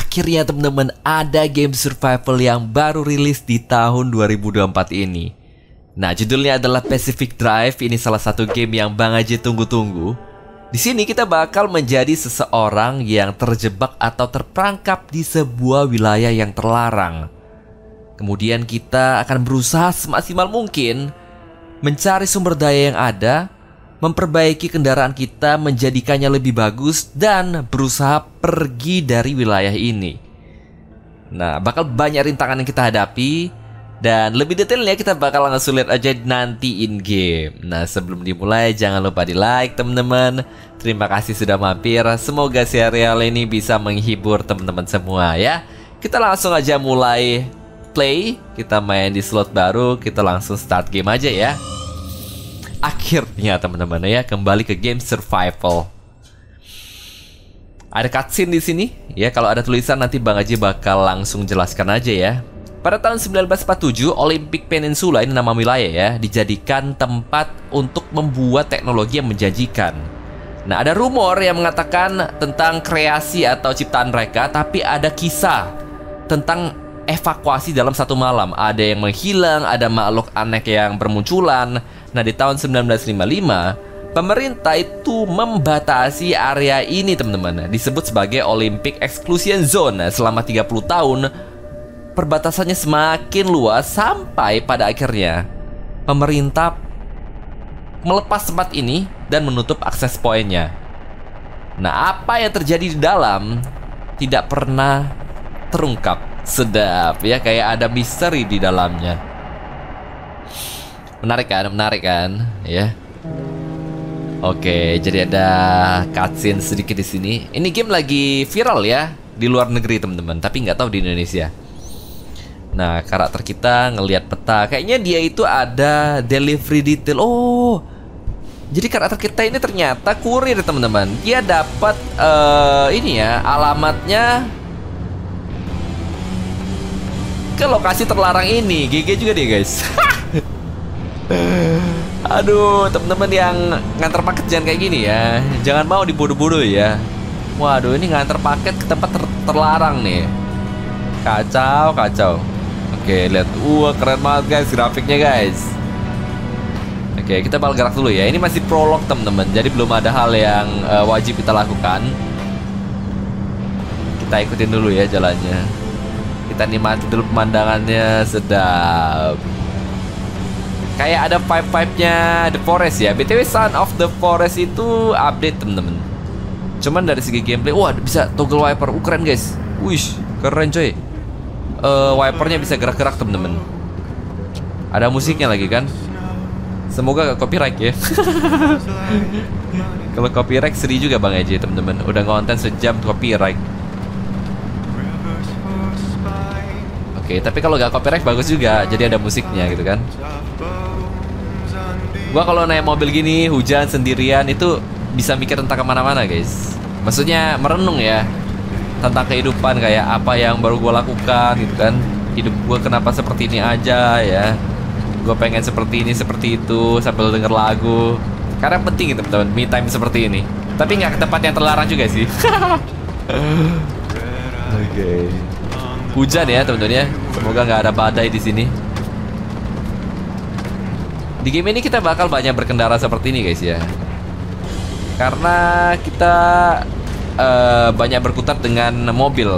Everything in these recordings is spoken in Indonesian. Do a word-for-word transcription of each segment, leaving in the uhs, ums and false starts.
Akhirnya teman-teman, ada game survival yang baru rilis di tahun dua ribu dua puluh empat ini. Nah, judulnya adalah Pacific Drive. Ini salah satu game yang Bang Aji tunggu-tunggu. Di sini kita bakal menjadi seseorang yang terjebak atau terperangkap di sebuah wilayah yang terlarang. Kemudian kita akan berusaha semaksimal mungkin mencari sumber daya yang ada, memperbaiki kendaraan kita, menjadikannya lebih bagus, dan berusaha pergi dari wilayah ini. Nah, bakal banyak rintangan yang kita hadapi, dan lebih detailnya kita bakal langsung lihat aja nanti in game. Nah, sebelum dimulai jangan lupa di like teman-teman. Terima kasih sudah mampir. Semoga serial ini bisa menghibur teman-teman semua ya. Kita langsung aja mulai play. Kita main di slot baru. Kita langsung start game aja ya. Akhirnya teman-teman ya, kembali ke game survival. Ada cutscene di sini ya. Kalau ada tulisan nanti Bang Aji bakal langsung jelaskan aja ya. Pada tahun seribu sembilan ratus empat puluh tujuh, Olympic Peninsula, ini nama wilayah ya, dijadikan tempat untuk membuat teknologi yang menjanjikan. Nah, ada rumor yang mengatakan tentang kreasi atau ciptaan mereka, tapi ada kisah tentang evakuasi dalam satu malam. Ada yang menghilang, ada makhluk aneh yang bermunculan. Nah, di tahun seribu sembilan ratus lima puluh lima, pemerintah itu membatasi area ini, teman-teman. Disebut sebagai Olympic Exclusion Zone. Selama tiga puluh tahun, perbatasannya semakin luas sampai pada akhirnya pemerintah melepas tempat ini dan menutup akses poinnya. Nah, apa yang terjadi di dalam tidak pernah terungkap. Sedap ya, kayak ada misteri di dalamnya. Menarik kan? Menarik kan? Ya. Oke, jadi ada cutscene sedikit di sini. Ini game lagi viral ya di luar negeri teman-teman, tapi nggak tahu di Indonesia. Nah, karakter kita ngelihat peta. Kayaknya dia itu ada delivery detail. Oh, jadi karakter kita ini ternyata kurir teman-teman. Dia dapat uh, ini ya, alamatnya ke lokasi terlarang ini. G G juga dia guys. Aduh, teman-teman yang nganter paket jangan kayak gini ya. Jangan mau dibodoh-bodoh ya. Waduh, ini nganter paket ke tempat ter terlarang nih. Kacau, kacau. Oke, lihat. Wah, keren banget guys grafiknya guys. Oke, kita bakal gerak dulu ya. Ini masih prolog teman-teman. Jadi belum ada hal yang uh, wajib kita lakukan. Kita ikutin dulu ya jalannya. Kita nikmati dulu pemandangannya, sedap. Kayak ada vibe-vibe-nya The Forest ya. B T W Son of the Forest itu update temen-temen. Cuman dari segi gameplay, wah bisa toggle wiper. Uh, keren guys. Wih, keren coy. uh, Wipernya bisa gerak-gerak temen-temen. Ada musiknya lagi kan. Semoga gak copyright ya. Kalau copyright sedih juga Bang Aji temen-temen. Udah ngonten sejam copyright. Oke, tapi kalau gak copyright bagus juga. Jadi ada musiknya gitu kan. Gua kalau naik mobil gini, hujan sendirian, itu bisa mikir tentang kemana-mana guys. Maksudnya merenung ya, tentang kehidupan, kayak apa yang baru gue lakukan gitu kan. Hidup gue kenapa seperti ini aja ya. Gue pengen seperti ini, seperti itu, sambil denger lagu. Karena penting gitu teman-teman, me time seperti ini. Tapi nggak ke tempat yang terlarang juga sih. Oke. Okay. Hujan ya teman-teman ya. Semoga nggak ada badai di sini. Di game ini kita bakal banyak berkendara seperti ini guys ya. Karena kita uh, banyak berkutat dengan mobil.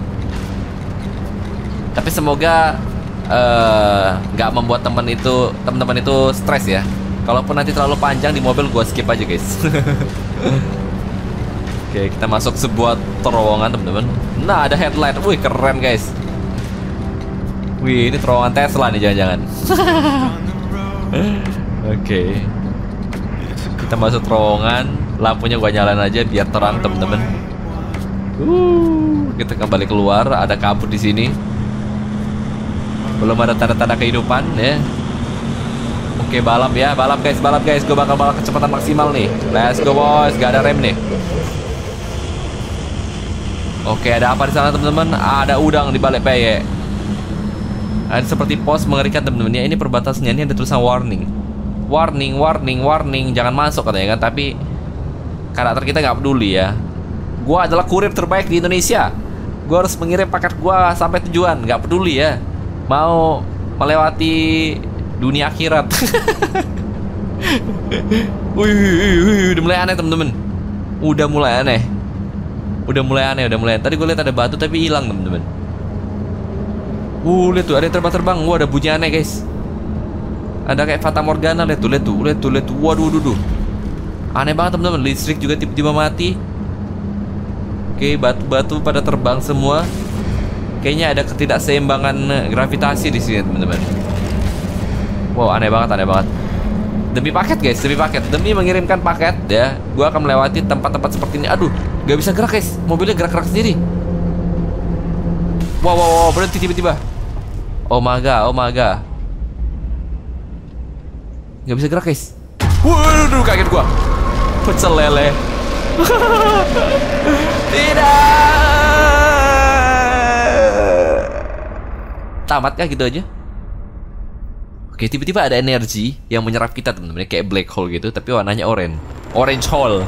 Tapi semoga nggak uh, membuat teman itu teman-teman itu stres ya. Kalaupun nanti terlalu panjang di mobil, gua skip aja guys. Oke, kita masuk sebuah terowongan teman-teman. Nah, ada headlight. Wih, keren guys. Wih, ini terowongan Tesla nih jangan-jangan. Oke, kita masuk terowongan. Lampunya gua nyalain aja biar terang teman-teman. Uh, kita kembali keluar. Ada kabut di sini. Belum ada tanda-tanda kehidupan ya. Oke, balap ya, balap guys, balap guys. Gue bakal balap kecepatan maksimal nih. Let's go boys, gak ada rem nih. Oke, ada apa di sana teman-teman? Ada udang di balik peyek. Ada seperti pos mengerikan teman-teman ya. Ini perbatasannya, ini ada tulisan warning. Warning, warning, warning, jangan masuk katanya kan. Tapi karakter kita nggak peduli ya. Gua adalah kurir terbaik di Indonesia. Gue harus mengirim paket gue sampai tujuan. Gak peduli ya, mau melewati dunia akhirat. Wih, wih, wih, udah mulai aneh temen-temen. Udah mulai aneh. Udah mulai aneh, udah mulai. Tadi gue lihat ada batu tapi hilang temen-temen. Uh, lihat tuh ada yang terbang-terbang. Wah, ada bunyi aneh guys. Ada kayak Fata Morgana, lihat tuh, lihat tuh, lihat tuh, lihat tuh. Waduh, waduh, waduh. Aneh banget temen-temen. Listrik juga tiba-tiba mati. Oke, batu-batu pada terbang semua. Kayaknya ada ketidakseimbangan gravitasi di sini teman-teman. Wow, aneh banget, aneh banget. Demi paket guys, demi paket, demi mengirimkan paket ya, gua akan melewati tempat-tempat seperti ini. Aduh, gak bisa gerak guys, mobilnya gerak-gerak sendiri. Wow, wow, wow, berhenti tiba-tiba. Oh my god, oh my god. Gak bisa gerak guys. Waduh, kaget gua. Pecel lele. Tidak. Tamat kah gitu aja? Oke, tiba-tiba ada energi yang menyerap kita teman-teman, kayak black hole gitu, tapi warnanya oranye. Orange hole.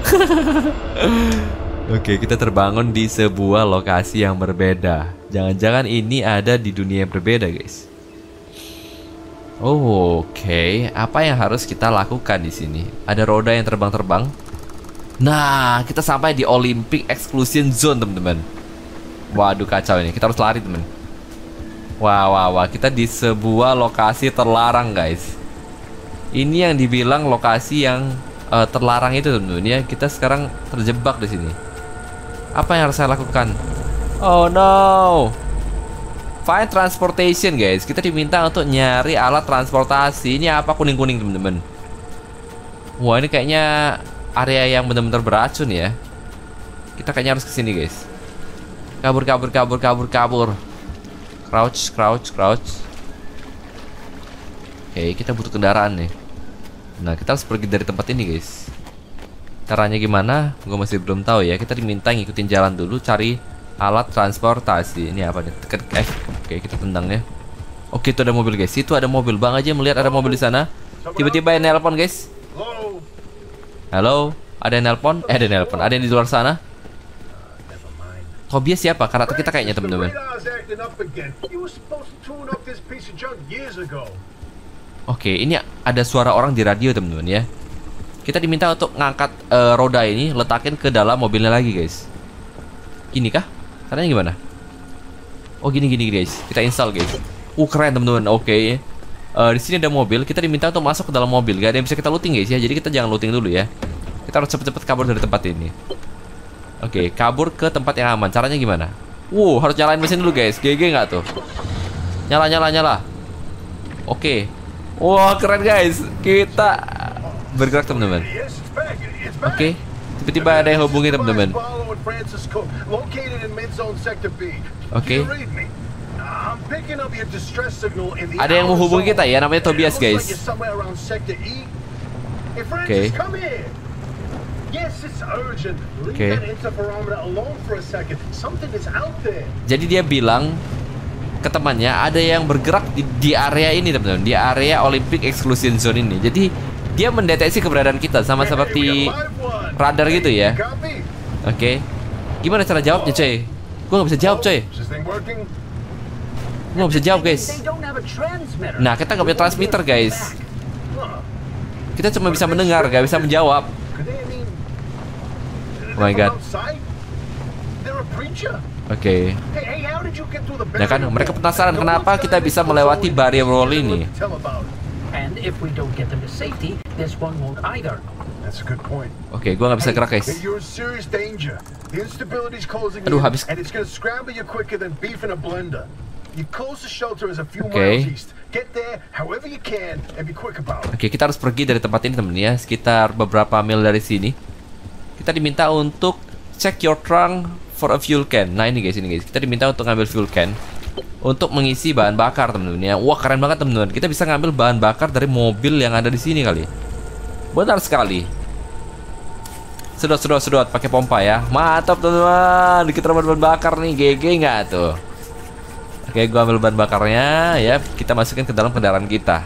Oke, kita terbangun di sebuah lokasi yang berbeda. Jangan-jangan ini ada di dunia yang berbeda, guys. Oh, oke, apa yang harus kita lakukan di sini? Ada roda yang terbang-terbang. Nah, kita sampai di Olympic Exclusion Zone, teman-teman. Waduh, kacau ini. Kita harus lari, teman. Wah, wah, wah. Kita di sebuah lokasi terlarang, guys. Ini yang dibilang lokasi yang uh, terlarang itu, teman-teman. Ya, kita sekarang terjebak di sini. Apa yang harus saya lakukan? Oh no. Find transportation, guys. Kita diminta untuk nyari alat transportasi. Ini apa kuning-kuning, teman-teman? Wah, ini kayaknya area yang benar-benar beracun ya. Kita kayaknya harus kesini guys. Kabur, kabur, kabur, kabur, kabur. Crouch, crouch, crouch. Oke, kita butuh kendaraan nih. Nah, kita harus pergi dari tempat ini guys. Caranya gimana? Gue masih belum tahu ya. Kita diminta ngikutin jalan dulu, cari alat transportasi. Ini apa nih? Tekan F. Oke, kita tendang ya. Oke, itu ada mobil guys. Itu ada mobil. Bang aja melihat ada mobil di sana. Tiba-tiba yang nelpon guys. Halo, ada yang nelpon? Eh, ada yang nelpon. Ada yang di luar sana? Tobias siapa? Karakter kita kayaknya teman-teman. Oke, ini ada suara orang di radio teman-teman ya. Kita diminta untuk ngangkat uh, roda ini, letakin ke dalam mobilnya lagi guys. Gini kah? Caranya gimana? Oh gini gini guys. Kita install guys. Uh keren teman-teman. Oke. Uh, di sini ada mobil, kita diminta untuk masuk ke dalam mobil. Gak ada yang bisa kita looting guys ya, jadi kita jangan looting dulu ya. Kita harus cepet-cepet kabur dari tempat ini. Oke, okay, kabur ke tempat yang aman. Caranya gimana? Wow, harus nyalain mesin dulu guys. G G nggak tuh? Nyala, nyala, nyala. Oke. Okay. Wah, keren guys. Kita bergerak teman-teman. Oke, okay. Tiba-tiba ada yang hubungi teman-teman. Oke. Okay. Ada yang menghubungi kita ya, namanya Tobias guys. Oke. Oke. Jadi dia bilang ke temannya ada yang bergerak di, di area ini teman-teman, di area Olympic Exclusion Zone ini. Jadi dia mendeteksi keberadaan kita sama seperti radar gitu ya. Oke. Gimana cara jawabnya coy? Gue nggak bisa jawab coy. Nggak bisa jawab guys. Nah, kita nggak punya transmitter guys. Kita cuma bisa mendengar, nggak bisa menjawab. Oh my god. Oke. Okay. Nah kan mereka penasaran kenapa kita bisa melewati barrier wall ini. Oke, okay, gua nggak bisa gerak guys. Aduh habis. Oke. Okay. Oke, okay, kita harus pergi dari tempat ini temen ya, sekitar beberapa mil dari sini. Kita diminta untuk check your trunk for a fuel can. Nah ini guys, ini guys, kita diminta untuk ngambil fuel can untuk mengisi bahan bakar temen-temen ya. Wah keren banget temen-temen. Kita bisa ngambil bahan bakar dari mobil yang ada di sini kali. Benar sekali. Sedot, sedot, sedot, pakai pompa ya. Mantap teman-teman. Kita dapat bahan bakar nih, G G nggak tuh? Oke, gua ambil bahan bakarnya ya. Kita masukin ke dalam kendaraan kita.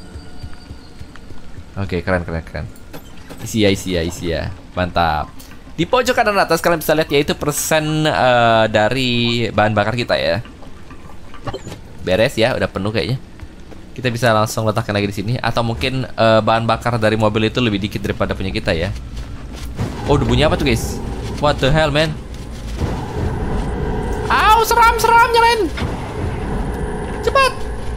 Oke, keren, keren, keren. Isi ya, isi ya, isi ya. Mantap. Di pojok kanan atas kalian bisa lihat yaitu persen uh, dari bahan bakar kita ya. Beres ya, udah penuh kayaknya. Kita bisa langsung letakkan lagi di sini. Atau mungkin uh, bahan bakar dari mobil itu lebih dikit daripada punya kita ya. Oh, udah bunyi apa tuh guys? What the hell man? Au, seram, seram, nyalain. Cepat.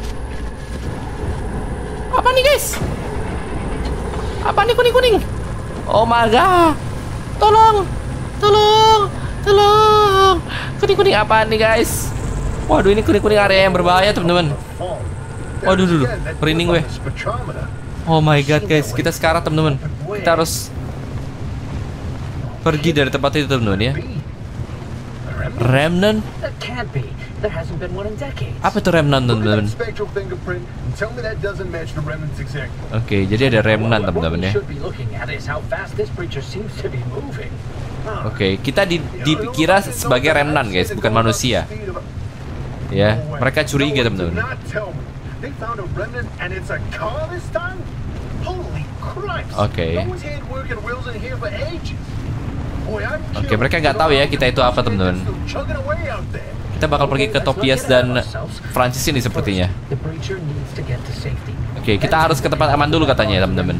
Apa nih guys? Apa nih kuning-kuning? Oh my god. Tolong. Tolong. Tolong. Kuning-kuning apaan nih guys? Waduh, ini kuning-kuning area yang berbahaya teman-teman. Waduh, dulu merinding gue. Oh my god guys, kita sekarang teman-teman. Kita harus pergi dari tempat itu teman-teman ya. Remnant? Apa itu remnant teman-teman? Oke, jadi ada remnant teman-teman ya. Oke, kita di, dikira sebagai remnant guys, bukan manusia. Ya, mereka curiga teman-teman. Oke. Oke, mereka nggak tahu ya kita itu apa teman-teman. Kita bakal pergi ke Topias dan Francis ini sepertinya. Oke, kita harus ke tempat aman dulu katanya teman-teman.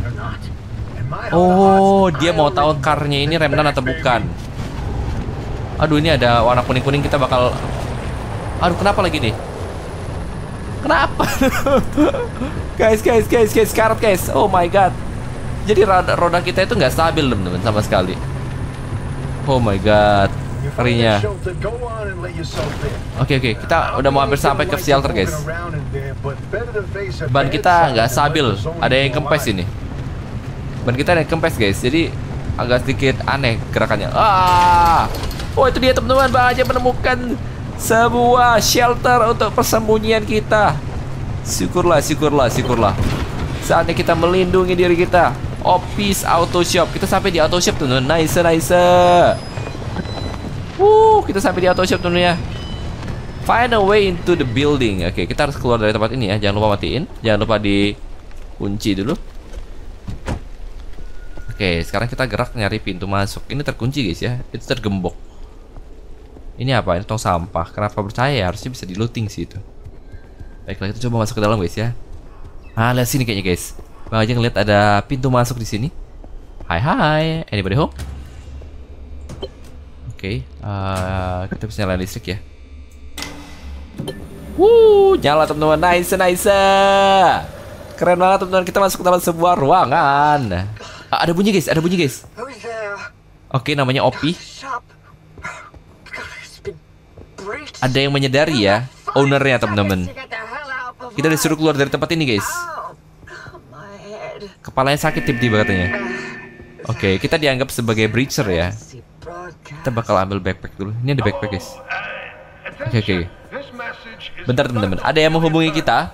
Oh, dia mau tahu karnya ini remnant atau bukan. Aduh, ini ada warna kuning-kuning, kita bakal. Aduh, kenapa lagi nih? Kenapa? Guys, guys, guys, guys, karat guys. Oh my god. Jadi roda, roda kita itu nggak stabil teman-teman sama sekali. Oh my god, ngerinya. Oke oke, kita udah mau hampir sampai ke shelter guys. Ban kita nggak stabil, ada yang kempes ini. Ban kita ada yang kempes guys, jadi agak sedikit aneh gerakannya. Ah, oh itu dia teman-teman, Bang aja menemukan sebuah shelter untuk persembunyian kita. Syukurlah, syukurlah, syukurlah. Saatnya kita melindungi diri kita. Opis Auto Shop. Kita sampai di Auto Shop tuh, nice, nice. Uh, kita sampai di Auto Shop tuh ya. Find a way into the building. Oke, kita harus keluar dari tempat ini ya. Jangan lupa matiin. Jangan lupa dikunci dulu. Oke, sekarang kita gerak nyari pintu masuk. Ini terkunci guys ya. Itu tergembok. Ini apa? Ini tong sampah. Kenapa percaya? Harusnya bisa di looting sih itu. Baiklah, kita coba masuk ke dalam guys ya. Ah, lihat sini kayaknya guys. Bang aja ngeliat ada pintu masuk di sini. Hai hai, anybody home? Oke, okay, uh, kita bisa nyalain listrik ya. Wuh, nyala teman-teman, nice nice. Keren banget teman-teman, kita masuk ke dalam sebuah ruangan. Ah, ada bunyi guys, ada bunyi guys. Oke, okay, namanya Opi. Ada yang menyadari ya, ownernya teman-teman. Kita disuruh keluar dari tempat ini guys. Kepalanya sakit tiba-tiba katanya. Oke, okay, kita dianggap sebagai breacher ya. Kita bakal ambil backpack dulu. Ini ada backpack guys. Oke okay, oke. Okay. Bentar teman-teman, ada yang menghubungi kita.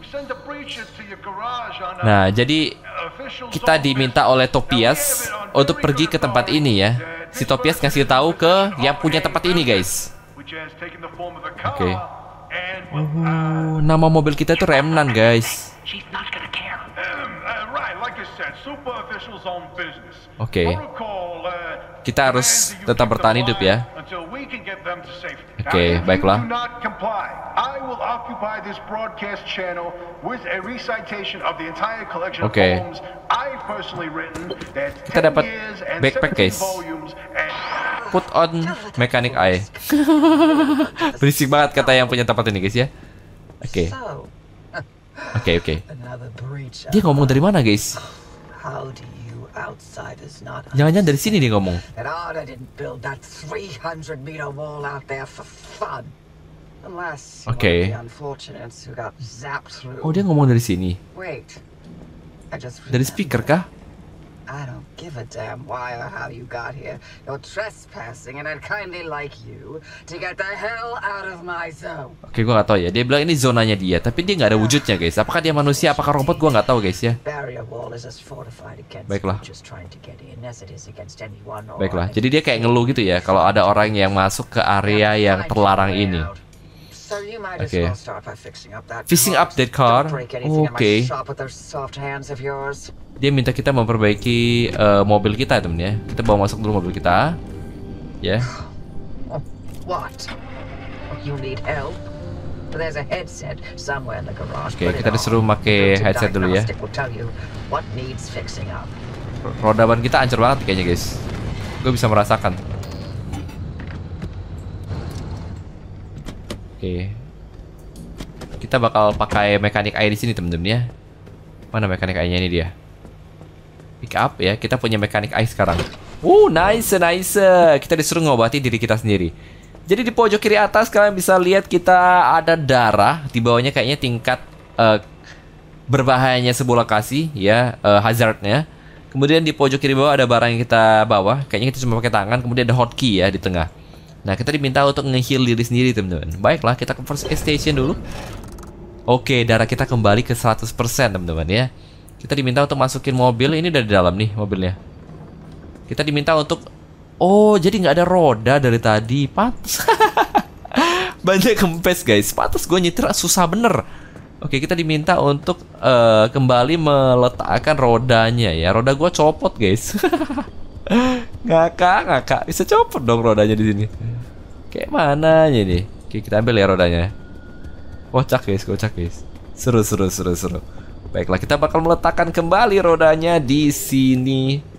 Nah, jadi kita diminta oleh Topias untuk pergi ke tempat ini ya. Si Topias ngasih tahu ke yang punya tempat ini guys. Oke. Okay. Uh, nama mobil kita itu Remnant guys. Oke, okay. Kita harus tetap bertahan hidup ya. Oke, okay, baiklah. Oke, okay. Kita dapat backpack guys. Put on mechanic eye. Berisik banget kata yang punya tempat ini guys ya. Oke, okay. Oke, okay, oke. Okay. Dia ngomong dari mana guys? Jangan-jangan dari sini dia ngomong. Oke. Okay. Oh, dia ngomong dari sini. Dari speaker kah? I don't give a damn why or how you got here. You're trespassing and I'd kindly like you to get the hell out of my zone. Oke, gua nggak tahu ya. Dia bilang ini zonanya dia, tapi dia nggak ada wujudnya, guys. Apakah dia manusia? Apakah robot? Gua nggak tahu, guys ya. Baiklah. Baiklah. Jadi dia kayak ngeluh gitu ya, kalau ada orang yang masuk ke area yang terlarang ini. Oke. Okay. Fixing up that car. Oke. Okay. Dia minta kita memperbaiki uh, mobil kita, temen ya. Kita bawa masuk dulu mobil kita. Ya. Yeah. What? You need help? There's a headset somewhere in the garage. Oke, kita disuruh pakai headset dulu ya. Roda ban kita hancur banget kayaknya, guys. Gue bisa merasakan. Oke. Kita bakal pakai mekanik eye di sini, temen-temen ya. Mana mekanik eye-nya ini dia? Pick up ya. Kita punya mekanik eye sekarang. Uh, nice, nice. Kita disuruh ngobati diri kita sendiri. Jadi di pojok kiri atas kalian bisa lihat kita ada darah. Di bawahnya kayaknya tingkat uh, berbahayanya sebuah lokasi ya, uh, hazardnya. Kemudian di pojok kiri bawah ada barang yang kita bawa. Kayaknya kita cuma pakai tangan. Kemudian ada hotkey ya di tengah. Nah, kita diminta untuk nge-heal diri sendiri, teman-teman. Baiklah, kita ke first aid station dulu. Oke, darah kita kembali ke seratus persen, teman-teman ya. Kita diminta untuk masukin mobil. Ini udah di dalam nih mobilnya. Kita diminta untuk... Oh, jadi nggak ada roda dari tadi. Pantes. Banyak kempes, guys. Pantes gue nyetir susah bener. Oke, kita diminta untuk uh, kembali meletakkan rodanya ya. Roda gue copot, guys. Ngakak, ngakak. Bisa copot dong rodanya di sini. Kayak mana nih? Oke, kita ambil ya rodanya. Kocak, guys, kocak, guys. Seru, seru, seru, seru. Baiklah, kita bakal meletakkan kembali rodanya di sini.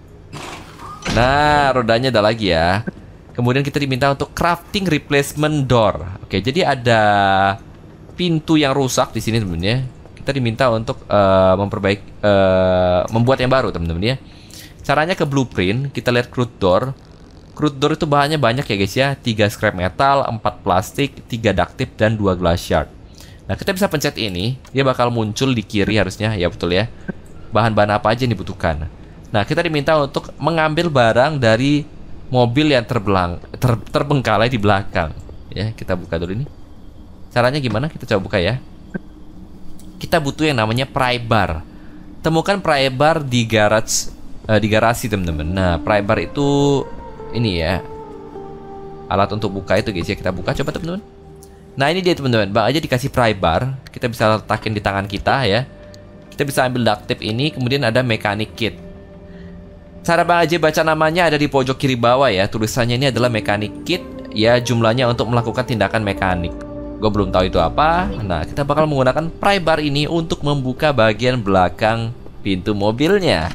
Nah, rodanya ada lagi ya. Kemudian kita diminta untuk crafting replacement door. Oke, jadi ada pintu yang rusak di sini, teman-teman ya. Kita diminta untuk uh, memperbaiki, uh, membuat yang baru, teman-teman ya. Caranya ke blueprint, kita lihat crude door. Crude door itu bahannya banyak ya, guys ya. tiga scrap metal, empat plastik, tiga duct tape, dan dua glass shard. Nah, kita bisa pencet ini, dia bakal muncul di kiri harusnya, ya betul ya. Bahan-bahan apa aja yang dibutuhkan. Nah, kita diminta untuk mengambil barang dari mobil yang terbelang, ter, terbengkalai di belakang. Ya, kita buka dulu ini. Caranya gimana? Kita coba buka ya. Kita butuh yang namanya pry bar. Temukan pry bar di garage, uh, di garasi, teman-teman. Nah, pry bar itu ini ya. Alat untuk buka itu, guys ya. Kita buka coba, teman-teman. Nah, ini dia, teman-teman. Bang aja dikasih pry bar. Kita bisa letakin di tangan kita ya. Kita bisa ambil duct tape ini, kemudian ada mechanic kit. Cara Bang Aji baca namanya ada di pojok kiri bawah ya. Tulisannya ini adalah mechanic kit. Ya, jumlahnya untuk melakukan tindakan mekanik. Gue belum tahu itu apa. Nah, kita bakal menggunakan pry bar ini untuk membuka bagian belakang pintu mobilnya.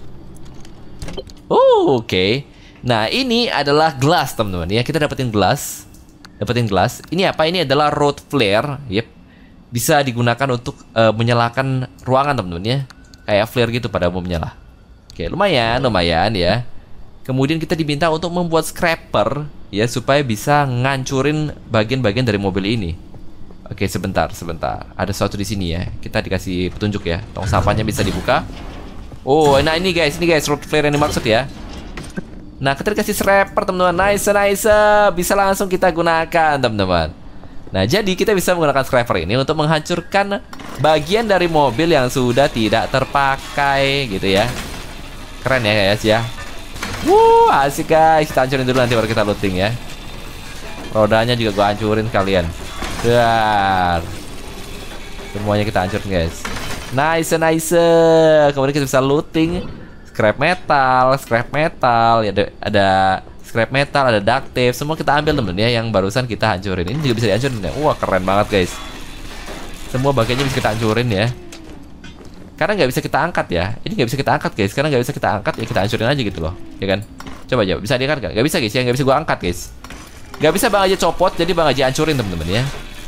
Oh, oke okay. Nah, ini adalah gelas, teman-teman ya. Kita dapetin gelas. Dapetin gelas. Ini apa? Ini adalah road flare. Yep. Bisa digunakan untuk uh, menyalakan ruangan, teman-teman ya. Kayak flare gitu pada umumnya lah. Oke, lumayan, lumayan ya. Kemudian kita diminta untuk membuat scraper ya, supaya bisa ngancurin bagian-bagian dari mobil ini. Oke, sebentar, sebentar. Ada sesuatu di sini ya. Kita dikasih petunjuk ya. Tong sampahnya bisa dibuka. Oh, nah ini guys, ini guys road flare yang dimaksud ya. Nah, kita dikasih scraper, teman-teman. Nice, nice. Bisa langsung kita gunakan, teman-teman. Nah, jadi kita bisa menggunakan scraper ini untuk menghancurkan bagian dari mobil yang sudah tidak terpakai gitu ya. Keren ya guys ya. Wuh, asik guys. Kita hancurin dulu, nanti baru kita looting ya. Rodanya juga gua hancurin kalian. Dar. Semuanya kita hancurin guys. Nice, nice. Kemudian kita bisa looting scrap metal, scrap metal ya, ada, ada scrap metal, ada duct tape. Semua kita ambil, temen ya, yang barusan kita hancurin. Ini juga bisa dihancurin ya. Wah, keren banget guys. Semua bagiannya bisa kita hancurin ya. Karena nggak bisa kita angkat ya. Ini nggak bisa kita angkat guys. Karena nggak bisa kita angkat ya, kita hancurin aja gitu loh, ya kan? Coba aja, bisa diangkat nggak? Nggak bisa guys ya, nggak bisa gua angkat guys. Nggak bisa Bang aja copot, jadi Bang aja hancurin temen-temen ya.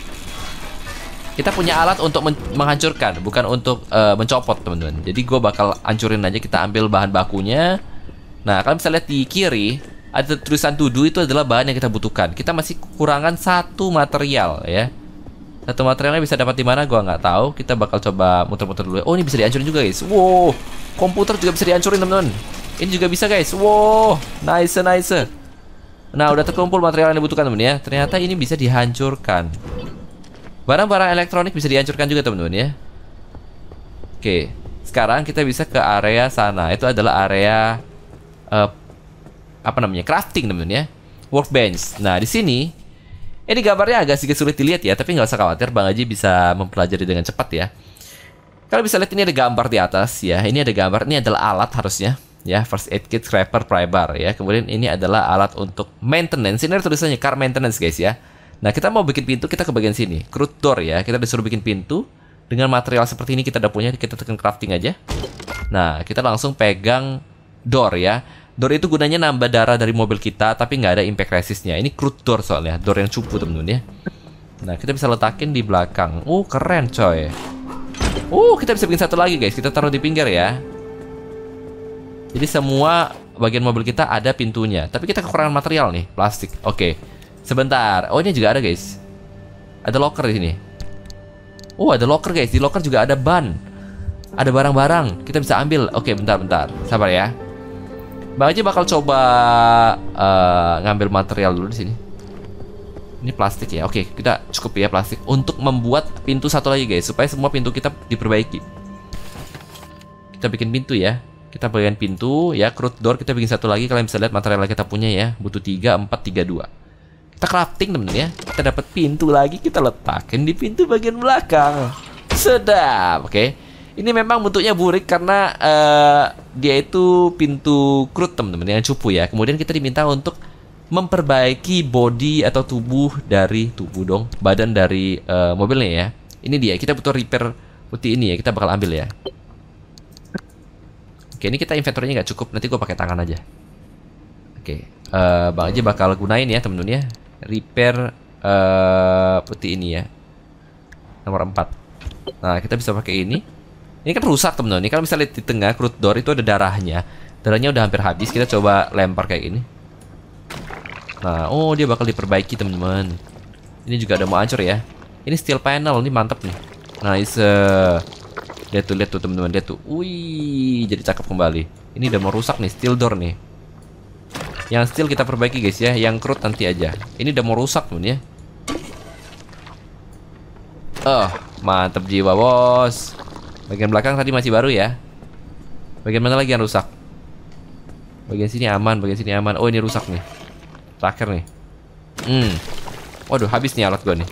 Kita punya alat untuk men menghancurkan, bukan untuk uh, mencopot temen-temen. Jadi gua bakal hancurin aja. Kita ambil bahan bakunya. Nah, kalian bisa lihat di kiri ada tulisan tuduh, itu adalah bahan yang kita butuhkan. Kita masih kekurangan satu material ya. Satu materialnya bisa dapat di mana gua nggak tahu. Kita bakal coba muter-muter dulu. Oh, ini bisa dihancurin juga guys. Wow, komputer juga bisa dihancurin teman-teman. Ini juga bisa guys. Wow, nice, nice. Nah, udah terkumpul material yang dibutuhkan teman ya. Ternyata ini bisa dihancurkan. Barang-barang elektronik bisa dihancurkan juga teman-teman ya. Oke, sekarang kita bisa ke area sana. Itu adalah area uh, apa namanya, crafting teman-teman ya. Workbench. Nah, di sini ini gambarnya agak sedikit sulit dilihat ya, tapi nggak usah khawatir, Bang Aji bisa mempelajari dengan cepat ya. Kalian bisa lihat ini ada gambar di atas ya. Ini ada gambar, ini adalah alat harusnya ya, first aid kit, scraper, pry bar ya. Kemudian ini adalah alat untuk maintenance. Ini ada tulisannya car maintenance guys ya. Nah, kita mau bikin pintu, kita ke bagian sini, crude door ya. Kita disuruh bikin pintu dengan material seperti ini, kita udah punya, kita tekan crafting aja. Nah, kita langsung pegang door ya. Door itu gunanya nambah darah dari mobil kita, tapi nggak ada impact resistnya. Ini crude door soalnya, door yang cupu temen-temen ya. Nah, kita bisa letakin di belakang. Oh, keren coy. Oh, kita bisa bikin satu lagi guys. Kita taruh di pinggir ya. Jadi semua bagian mobil kita ada pintunya. Tapi kita kekurangan material nih, plastik. Oke, sebentar. Oh, ini juga ada guys. Ada locker di sini. Oh, ada locker guys. Di locker juga ada ban. Ada barang-barang. Kita bisa ambil. Oke, bentar-bentar. Sabar ya. Bang aja bakal coba uh, ngambil material dulu di sini. Ini plastik ya. Oke, kita cukup ya plastik untuk membuat pintu satu lagi guys, supaya semua pintu kita diperbaiki. Kita bikin pintu ya. Kita bagian pintu ya, crude door kita bikin satu lagi. Kalian bisa lihat material yang kita punya ya. Butuh tiga, empat, tiga, dua. Kita crafting temen-temen ya. Kita dapat pintu lagi, kita letakin di pintu bagian belakang. Sedap. Oke. Ini memang bentuknya burik karena uh, dia itu pintu crude teman-teman yang cupu ya. Kemudian kita diminta untuk memperbaiki body atau tubuh dari tubuh dong, badan dari uh, mobilnya ya. Ini dia, kita butuh repair putih ini ya. Kita bakal ambil ya. Oke, ini kita inventory-nya nggak cukup. Nanti gue pakai tangan aja. Oke, uh, Bang aja bakal gunain ya temen-temen ya. Repair uh, putih ini ya. Nomor empat. Nah, kita bisa pakai ini. Ini kan rusak temen-temen. Ini kalau misalnya di tengah crude door itu ada darahnya. Darahnya udah hampir habis. Kita coba lempar kayak gini. Nah, oh dia bakal diperbaiki temen-temen. Ini juga ada mau hancur ya. Ini steel panel, ini mantap nih. Nice. Lihat tuh, lihat tuh temen-temen, lihat tuh. Wih, jadi cakep kembali. Ini udah mau rusak nih, steel door nih. Yang steel kita perbaiki guys ya. Yang crude nanti aja. Ini udah mau rusak temen ya. Oh, mantap jiwa bos. Bagian belakang tadi masih baru ya. Bagian mana lagi yang rusak? Bagian sini aman, bagian sini aman. Oh, ini rusak nih. Terakhir nih. Hmm. Waduh, habis nih alat gua nih.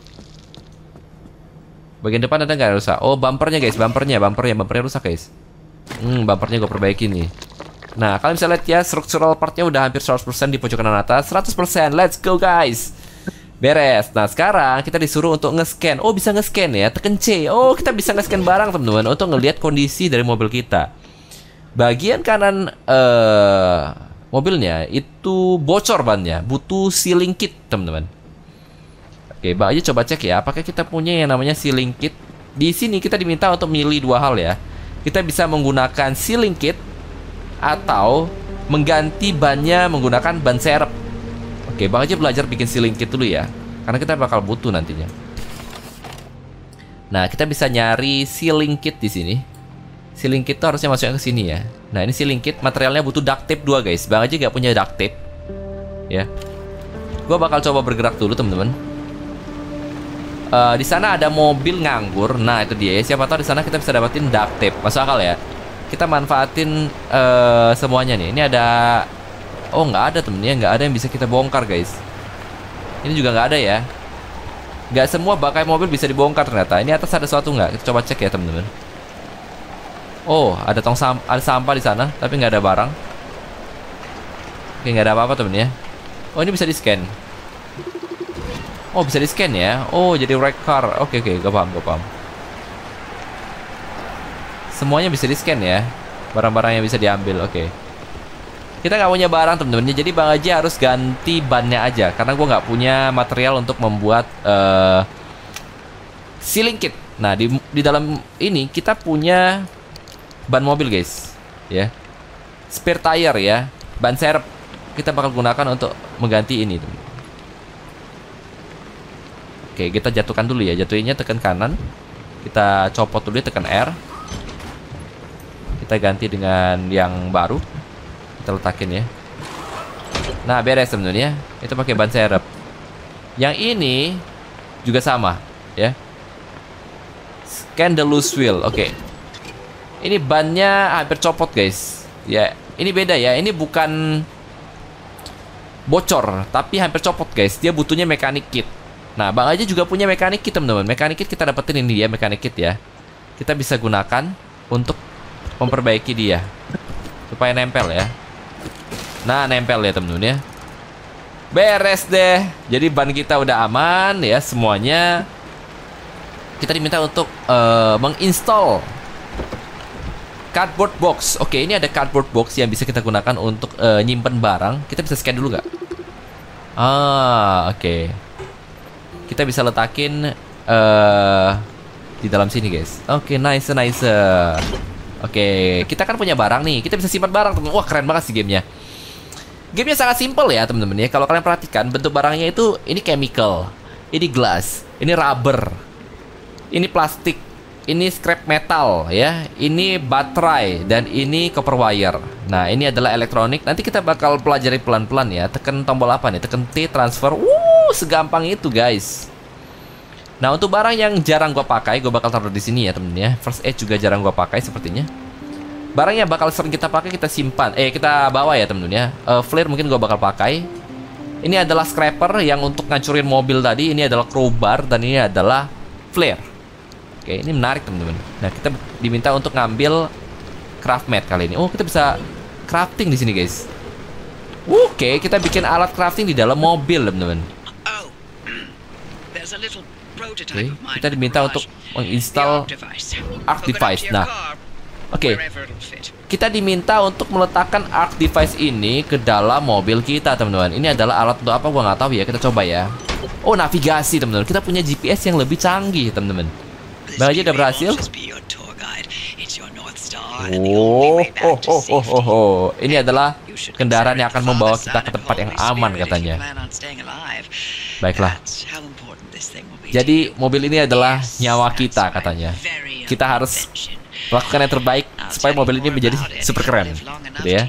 Bagian depan ada nggak yang rusak? Oh, bumpernya guys, bumpernya, bumpernya, bumpernya rusak guys. Hmm, bumpernya gua perbaiki nih. Nah, kalian bisa lihat ya, structural partnya udah hampir seratus persen di pojok kanan atas. seratus persen, let's go guys. Beres. Nah, sekarang kita disuruh untuk nge-scan. Oh, bisa nge-scan ya, tekan C. Oh, kita bisa nge-scan barang teman-teman untuk ngelihat kondisi dari mobil kita. Bagian kanan uh, mobilnya itu bocor bannya, butuh sealing kit teman-teman. Oke, Bang aja coba cek ya, apakah kita punya yang namanya sealing kit. Di sini kita diminta untuk milih dua hal ya. Kita bisa menggunakan sealing kit atau mengganti bannya menggunakan ban serep. Oke, Bang aja belajar bikin sealing kit dulu ya, karena kita bakal butuh nantinya. Nah, kita bisa nyari sealing kit di sini. Sealing kit itu harusnya masuknya ke sini ya. Nah, ini sealing kit, materialnya butuh duct tape dua guys. Bang aja gak punya duct tape ya. Gua bakal coba bergerak dulu teman-teman. Uh, di sana ada mobil nganggur. Nah, itu dia ya. Siapa tahu di sana kita bisa dapetin duct tape. Masuk akal ya. Kita manfaatin uh, semuanya nih. Ini ada. Oh, nggak ada temennya, nggak ada yang bisa kita bongkar guys. Ini juga nggak ada ya. Nggak semua bangkai mobil bisa dibongkar ternyata. Ini atas ada sesuatu nggak? Kita coba cek ya teman-teman. Oh, ada tong sam ada sampah di sana, tapi nggak ada barang. Oke, nggak ada apa-apa temen ya. Oh, ini bisa di scan. Oh, bisa di scan ya. Oh, jadi wreck car. Oke oke, gak paham, gak paham. Semuanya bisa di scan ya. Barang-barang yang bisa diambil. Oke. Kita nggak punya barang temen-temen, jadi Bang Aji harus ganti bannya aja karena gue nggak punya material untuk membuat uh, sealing kit. Nah, di di dalam ini kita punya ban mobil guys, ya, spare tire ya, ban serep. Kita bakal gunakan untuk mengganti ini temen. Oke, kita jatuhkan dulu ya, jatuhinnya tekan kanan. Kita copot dulu, tekan R. Kita ganti dengan yang baru. Kita letakin ya. Nah, beres sebenarnya. Itu pakai ban serep. Yang ini juga sama ya. Scan the loose wheel. Oke. Ini bannya hampir copot guys. Ya, ini beda ya. Ini bukan bocor, tapi hampir copot guys. Dia butuhnya mechanic kit. Nah, Bang aja juga punya mechanic kit teman-teman. Mechanic kit kita dapetin ini ya, mechanic kit ya. kita bisa gunakan untuk memperbaiki dia supaya nempel ya. Nah, nempel ya temen-temen ya. Beres deh. Jadi ban kita udah aman ya semuanya. Kita diminta untuk uh, menginstall cardboard box. Oke, ini ada cardboard box yang bisa kita gunakan untuk uh, nyimpen barang. Kita bisa scan dulu nggak? Ah, oke. Okay. Kita bisa letakin uh, di dalam sini, guys. Oke, okay, nice, nice. Oke, okay. Kita kan punya barang nih. Kita bisa simpan barang, teman. Wah, keren banget sih gamenya. Gamenya sangat simple ya, teman-teman ya. Kalau kalian perhatikan, bentuk barangnya itu ini chemical, ini glass, ini rubber, ini plastik, ini scrap metal ya, ini baterai, dan ini copper wire. Nah, ini adalah elektronik. Nanti kita bakal pelajari pelan-pelan ya. Tekan tombol apa nih? Tekan T, transfer. Wuh, segampang itu guys. Nah, untuk barang yang jarang gua pakai, gua bakal taruh di sini ya temen ya. First aid juga jarang gua pakai sepertinya. Barang yang bakal sering kita pakai kita simpan, eh kita bawa ya temen ya. uh, Flare mungkin gua bakal pakai. Ini adalah scraper yang untuk ngancurin mobil tadi. Ini adalah crowbar dan ini adalah flare. Oke, ini menarik teman-teman. Nah, kita diminta untuk ngambil craft mat kali ini. Oh, kita bisa crafting di sini, guys. Oke, kita bikin alat crafting di dalam mobil, teman-teman. Oke, kita diminta untuk menginstal arc device. Nah, oke, kita diminta untuk meletakkan arc device ini ke dalam mobil kita, teman-teman. Ini adalah alat untuk apa? Gua nggak tahu ya. Kita coba ya. Oh, navigasi, teman-teman. Kita punya G P S yang lebih canggih, teman-teman. Bang Haji udah berhasil. Oh, oh, oh, oh, oh, oh. Ini adalah kendaraan yang akan membawa kita ke tempat yang aman katanya. Baiklah. Jadi mobil ini adalah nyawa kita katanya. Kita harus lakukan yang terbaik supaya mobil ini menjadi super keren, gitu ya.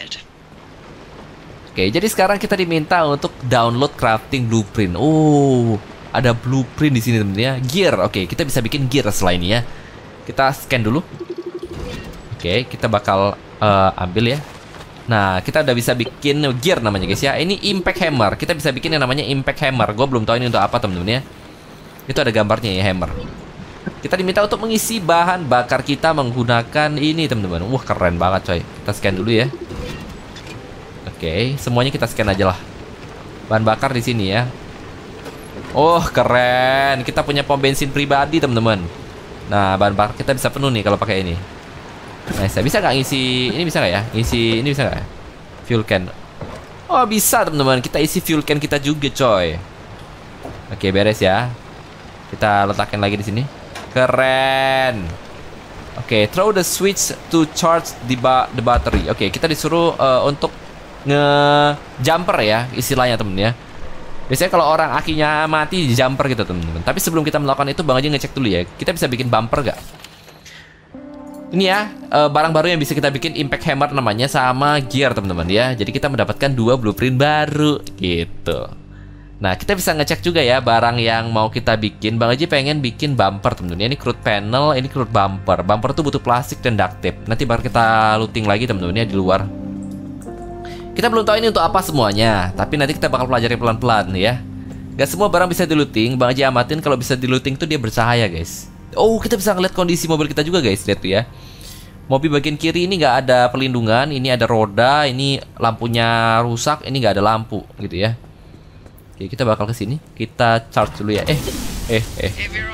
Oke, jadi sekarang kita diminta untuk download crafting blueprint. Oh, ada blueprint di sini teman-teman ya. Gear. Oke, kita bisa bikin gear setelah ini ya. Kita scan dulu. Oke, kita bakal uh, ambil ya. Nah, kita udah bisa bikin gear namanya guys ya. Ini impact hammer. Kita bisa bikin yang namanya impact hammer. Gue belum tahu ini untuk apa teman-teman ya. Itu ada gambarnya ya, hammer. Kita diminta untuk mengisi bahan bakar kita menggunakan ini teman-teman. Wah, keren banget coy. Kita scan dulu ya. Oke, semuanya kita scan aja lah. Bahan bakar di sini ya. Oh, keren. Kita punya pom bensin pribadi, teman-teman. Nah, bahan bakar kita bisa penuh nih kalau pakai ini. Nah, saya bisa nggak ngisi ini, bisa nggak ya? Ngisi ini bisa nggak? Fuel can. Oh, bisa, teman-teman. Kita isi fuel can kita juga, coy. Oke, beres ya. Kita letakin lagi di sini. Keren. Oke, throw the switch to charge the, ba the battery. Oke, kita disuruh uh, untuk nge-jumper ya, istilahnya, temen ya. Biasanya kalau orang akinya mati di jumper gitu teman-teman. Tapi sebelum kita melakukan itu Bang Haji ngecek dulu ya. Kita bisa bikin bumper gak? Ini ya uh, barang baru yang bisa kita bikin, impact hammer namanya, sama gear teman-teman ya. Jadi kita mendapatkan dua blueprint baru gitu. Nah, kita bisa ngecek juga ya barang yang mau kita bikin. Bang Haji pengen bikin bumper teman-teman. Ini crude panel, ini crude bumper. Bumper tuh butuh plastik dan duct tape. Nanti baru kita looting lagi teman-teman ya di luar. Kita belum tahu ini untuk apa semuanya, tapi nanti kita bakal pelajari pelan-pelan ya. Gak semua barang bisa di-looting. Bang Haji amatin kalau bisa di-looting tuh dia bercahaya guys. Oh, kita bisa ngeliat kondisi mobil kita juga guys. Lihat tuh ya. Mobil bagian kiri ini nggak ada pelindungan. Ini ada roda. Ini lampunya rusak. Ini nggak ada lampu gitu ya. Oke, kita bakal ke sini. Kita charge dulu ya. Eh, eh, eh.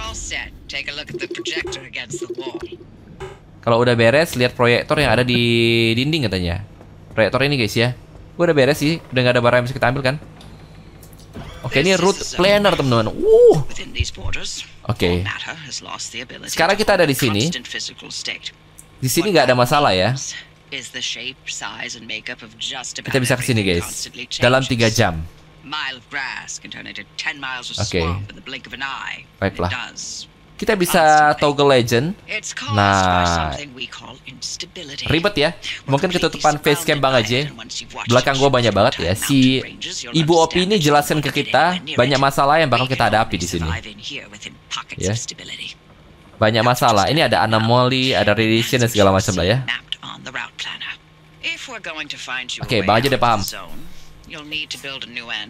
Kalau udah beres, lihat proyektor yang ada di dinding katanya. Proyektor ini guys ya. Gue udah beres sih, udah gak ada barang yang bisa kita ambil kan. Oke, ini route planner teman-teman. Uh. Oke. Sekarang kita ada di sini. Di sini nggak ada masalah ya. Kita bisa ke sini guys. Dalam tiga jam. Oke. Baiklah. Kita bisa toggle legend. Nah, ribet ya. Mungkin ketutupan facecam Bang Haji. Belakang gua banyak banget ya. Si Ibu Opi ini jelasin ke kita banyak masalah yang bakal kita hadapi di sini. Ya. Banyak masalah. Ini ada anomaly, ada radiation dan segala macam lah ya. Oke, Bang Haji udah paham.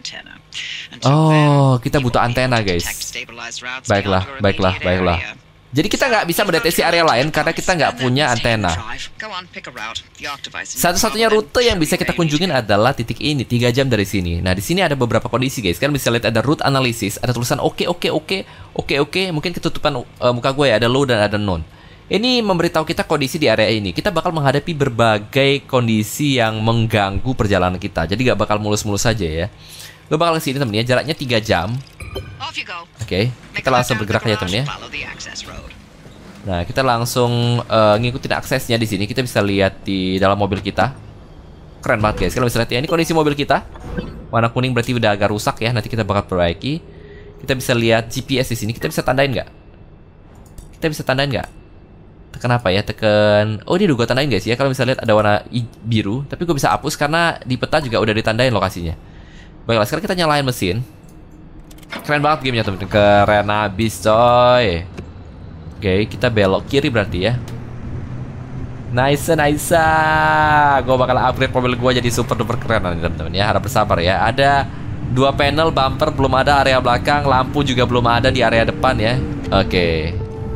Oh, kita butuh antena guys. Baiklah, baiklah, baiklah. Jadi kita nggak bisa mendeteksi area lain karena kita nggak punya antena. Satu-satunya rute yang bisa kita kunjungin adalah titik ini, tiga jam dari sini. Nah, di sini ada beberapa kondisi, guys. Kalian bisa lihat ada route analysis, ada tulisan oke, oke, oke, oke, oke. Mungkin ketutupan uh, muka gue ya, ada low dan ada none. Ini memberitahu kita kondisi di area ini. Kita bakal menghadapi berbagai kondisi yang mengganggu perjalanan kita. Jadi nggak bakal mulus-mulus saja ya. Gue bakal kesini temen ya, jaraknya tiga jam. Oke, okay, kita langsung bergerak aja temen ya. Nah, kita langsung uh, ngikutin aksesnya di sini. Kita bisa lihat di dalam mobil kita. Keren banget guys. Kalian bisa lihat ya, ini kondisi mobil kita. Warna kuning berarti udah agak rusak ya. Nanti kita bakal perbaiki. Kita bisa lihat G P S di sini. Kita bisa tandain nggak? Kita bisa tandain nggak? Tekan apa ya? Tekan. Oh, ini udah gue tandain guys ya. Kalau bisa lihat ada warna biru. Tapi gue bisa hapus karena di peta juga udah ditandain lokasinya. Baiklah, sekarang kita nyalain mesin. Keren banget gamenya temen, keren abis coy. Oke, kita belok kiri berarti ya. Nice, nice. Gue bakal upgrade mobil gue jadi super duper keren nanti temen-temen ya. Harap bersabar ya. Ada dua panel bumper, belum ada area belakang. Lampu juga belum ada di area depan ya. Oke,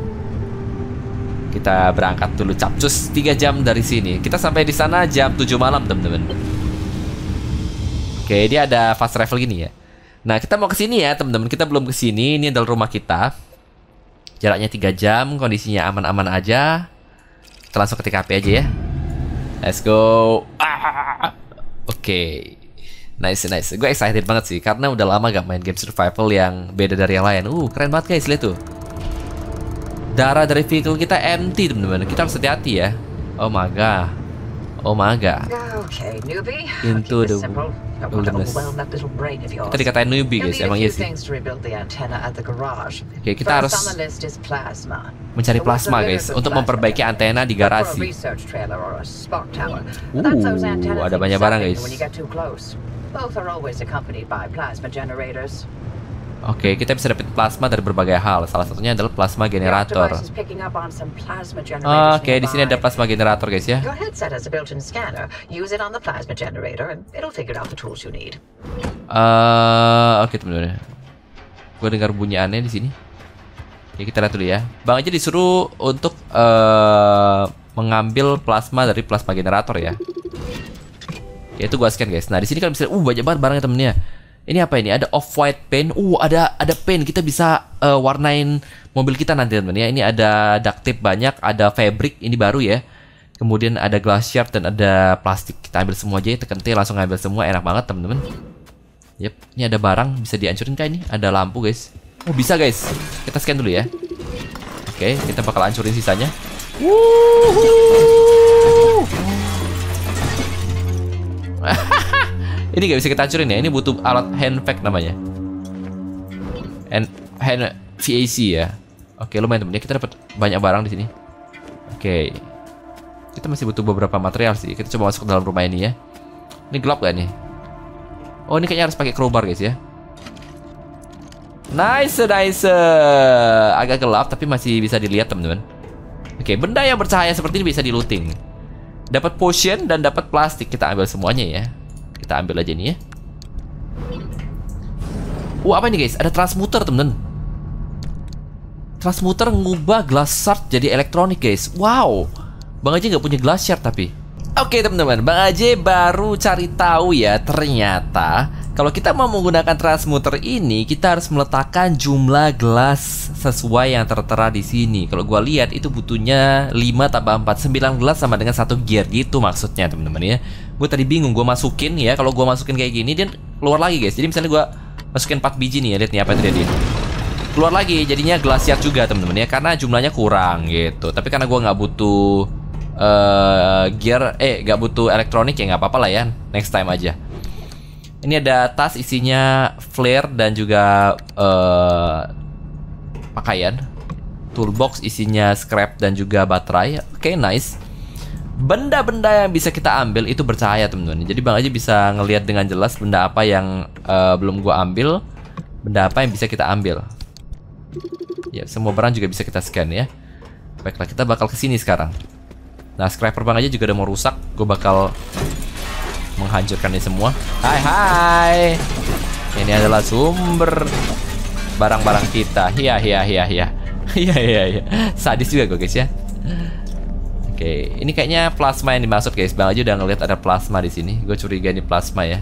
kita berangkat dulu capcus. Tiga jam dari sini. Kita sampai di sana jam tujuh malam temen-temen. Oke, dia ada fast travel gini ya. Nah, kita mau ke sini ya, teman-teman. Kita belum ke sini. Ini adalah rumah kita. Jaraknya tiga jam, kondisinya aman-aman aja. Kita langsung ke T K P aja ya. Let's go. Ah, Oke. Okay. Nice, nice. Gue excited banget sih karena udah lama gak main game survival yang beda dari yang lain. Uh, keren banget guys, lihat tuh. Darah dari vehicle kita empty, teman-teman. Kita harus hati-hati ya. Oh my god. Oh my god. Okay, newbie. Into the wilderness. Kita dikatain newbie guys, emang iya sih. Oke, kita harus mencari plasma guys untuk memperbaiki antena di garasi. Uh, ada banyak barang guys. Oke, kita bisa dapat plasma dari berbagai hal. Salah satunya adalah plasma generator. Oke, di sini ada plasma generator guys ya. Uh, Oke teman-teman. Gue dengar bunyi aneh di sini. Oke, kita lihat dulu ya. Bang aja disuruh untuk uh, mengambil plasma dari plasma generator ya. Ya itu gue scan guys. Nah di sini kan bisa, uh banyak banget barangnya temennya. Ini apa ini? Ada off-white paint. Uh, ada ada paint. Kita bisa uh, warnain mobil kita nanti teman-teman ya. Ini ada duct tape banyak, ada fabric, ini baru ya. Kemudian ada glass shard dan ada plastik. Kita ambil semua aja, tekan T langsung ngambil semua, enak banget teman-teman. Yep, ini ada barang bisa dihancurin kah ini? Ada lampu guys. Oh, bisa guys. Kita scan dulu ya. Oke, kita bakal hancurin sisanya. Wuhu. Ini gak bisa kita hancurin ya. Ini butuh alat hand vac namanya. And hand V A C ya. Oke, lumayan temen ya. Kita dapat banyak barang di sini. Oke. Kita masih butuh beberapa material sih. Kita coba masuk ke dalam rumah ini ya. Ini gelap gak nih? Oh, ini kayaknya harus pakai crowbar guys ya. Nice, nice. Agak gelap tapi masih bisa dilihat teman-teman. Oke, benda yang bercahaya seperti ini bisa di looting. Dapat potion dan dapat plastik. Kita ambil semuanya ya. Kita ambil aja nih ya. Wah, apa ini guys? Ada transmuter temen. Transmuter ngubah glass shard jadi elektronik guys. Wow. Bang Aji nggak punya glass shard tapi. Oke teman-teman, Bang Aji baru cari tahu ya. Ternyata kalau kita mau menggunakan transmuter ini, kita harus meletakkan jumlah gelas sesuai yang tertera di sini. Kalau gua lihat itu butuhnya lima tambah empat, sembilan gelas sama dengan satu gear gitu maksudnya teman-teman ya. Gue tadi bingung, gue masukin ya. Kalau gue masukin kayak gini, dia keluar lagi guys. Jadi misalnya gue masukin empat biji nih ya. Lihat nih apa yang terjadi. Keluar lagi, jadinya glacier juga teman-teman ya. Karena jumlahnya kurang gitu. Tapi karena gue nggak butuh uh, gear, eh nggak butuh elektronik ya nggak apa-apa lah ya. Next time aja. Ini ada tas isinya flare dan juga uh, pakaian. Toolbox isinya scrap dan juga baterai. Oke, okay, nice. Benda-benda yang bisa kita ambil itu bercahaya teman-teman. Jadi Bang Aji bisa ngelihat dengan jelas benda apa yang uh, belum gua ambil, benda apa yang bisa kita ambil. Ya, semua barang juga bisa kita scan ya. Baiklah, kita bakal kesini sekarang. Nah, scraper Bang Aji juga udah mau rusak. Gue bakal menghancurkan ini semua. Hai hai. Ini adalah sumber barang-barang kita. Hiya hiya hiya hiya. Iya iya iya. Sadis juga gue guys ya. Oke, ini kayaknya plasma yang dimaksud guys. Bang aja udah ngeliat ada plasma di sini. Gue curiga ini plasma ya.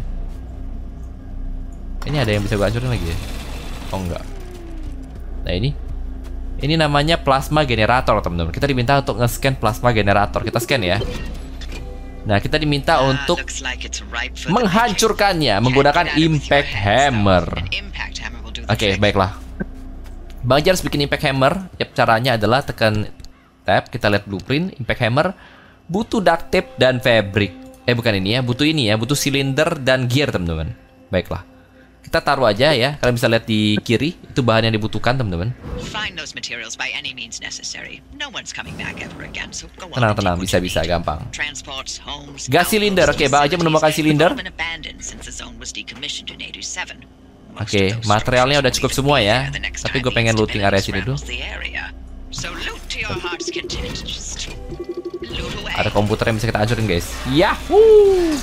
Ini ada yang bisa gue hancurin lagi ya? Oh enggak. Nah ini, ini namanya plasma generator teman-teman. Kita diminta untuk nge-scan plasma generator. Kita scan ya. Nah kita diminta untuk menghancurkannya menggunakan impact hammer. Oke, baiklah. Bang Jar harus bikin impact hammer. Yap, caranya adalah tekan tab. Kita lihat blueprint impact hammer. Butuh duct tape dan fabric. Eh bukan ini ya, butuh ini ya, butuh silinder dan gear teman-teman. Baiklah. Kita taruh aja ya. Kalian bisa lihat di kiri, itu bahan yang dibutuhkan teman-teman. Tenang-tenang, bisa-bisa gampang. Gas silinder, oke, Bang aja menemukan silinder. Oke, materialnya udah cukup semua ya. Tapi gue pengen looting area sini dulu. Ada komputer yang bisa kita hancurin guys. Yahoo!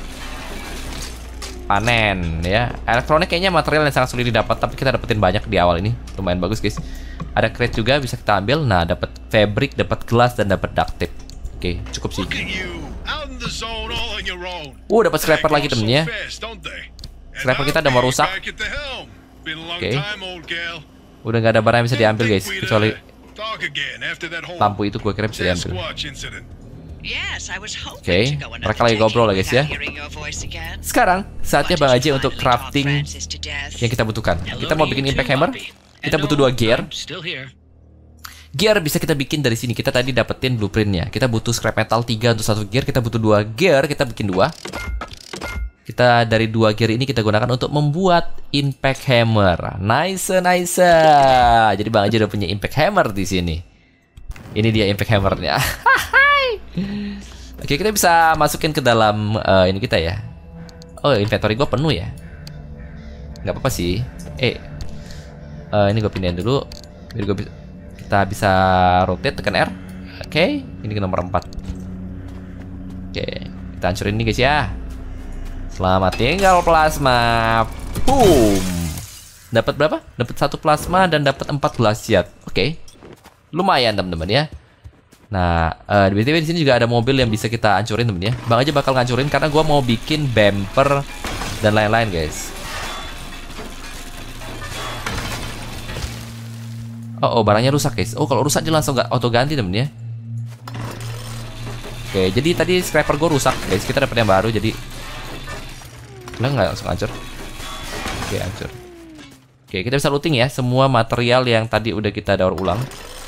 Panen ya. Elektronik kayaknya material yang sangat sulit didapat, tapi kita dapetin banyak di awal ini. Lumayan bagus guys. Ada crate juga bisa kita ambil. Nah, dapat fabric, dapat gelas dan dapat duct tape. Oke, cukup sih. Uh, dapat scraper lagi temennya. Scraper kita udah mau rusak. Oke. Udah nggak ada barang yang bisa diambil guys, kecuali lampu itu gue kira bisa diambil. Oke, okay. Mereka lagi ngobrol lah guys ya. Sekarang saatnya Bang Aji untuk crafting yang kita butuhkan. Kita mau bikin impact hammer. Kita butuh dua gear. Gear bisa kita bikin dari sini. Kita tadi dapetin blueprintnya. Kita butuh scrap metal tiga untuk satu gear. Kita butuh dua gear. Kita bikin dua. Kita dari dua gear ini kita gunakan untuk membuat impact hammer. Nice, nice. Jadi Bang Aji udah punya impact hammer di sini. Ini dia impact hammernya. Oke, kita bisa masukin ke dalam uh, ini kita ya. Oh, inventory gue penuh ya. Nggak apa-apa sih. Eh, uh, ini gue pindahin dulu. Biar gua bi kita bisa rotate, tekan R. Oke, ini ke nomor empat. Oke, kita hancurin ini guys ya. Selamat tinggal plasma. Boom. Dapat berapa? Dapat satu plasma dan dapat empat glasiat. Oke. Lumayan teman-teman ya. Nah, uh, di B T W di sini juga ada mobil yang bisa kita hancurin temen ya. Bang aja bakal ngancurin karena gua mau bikin bumper dan lain-lain guys. Oh, oh, barangnya rusak guys. Oh, kalau rusak jelas langsung nggak auto ganti temen ya. Oke, jadi tadi scraper gue rusak guys. Kita dapat yang baru jadi. Lah nggak langsung hancur. Oke, hancur. Oke, kita bisa looting ya semua material yang tadi udah kita daur ulang.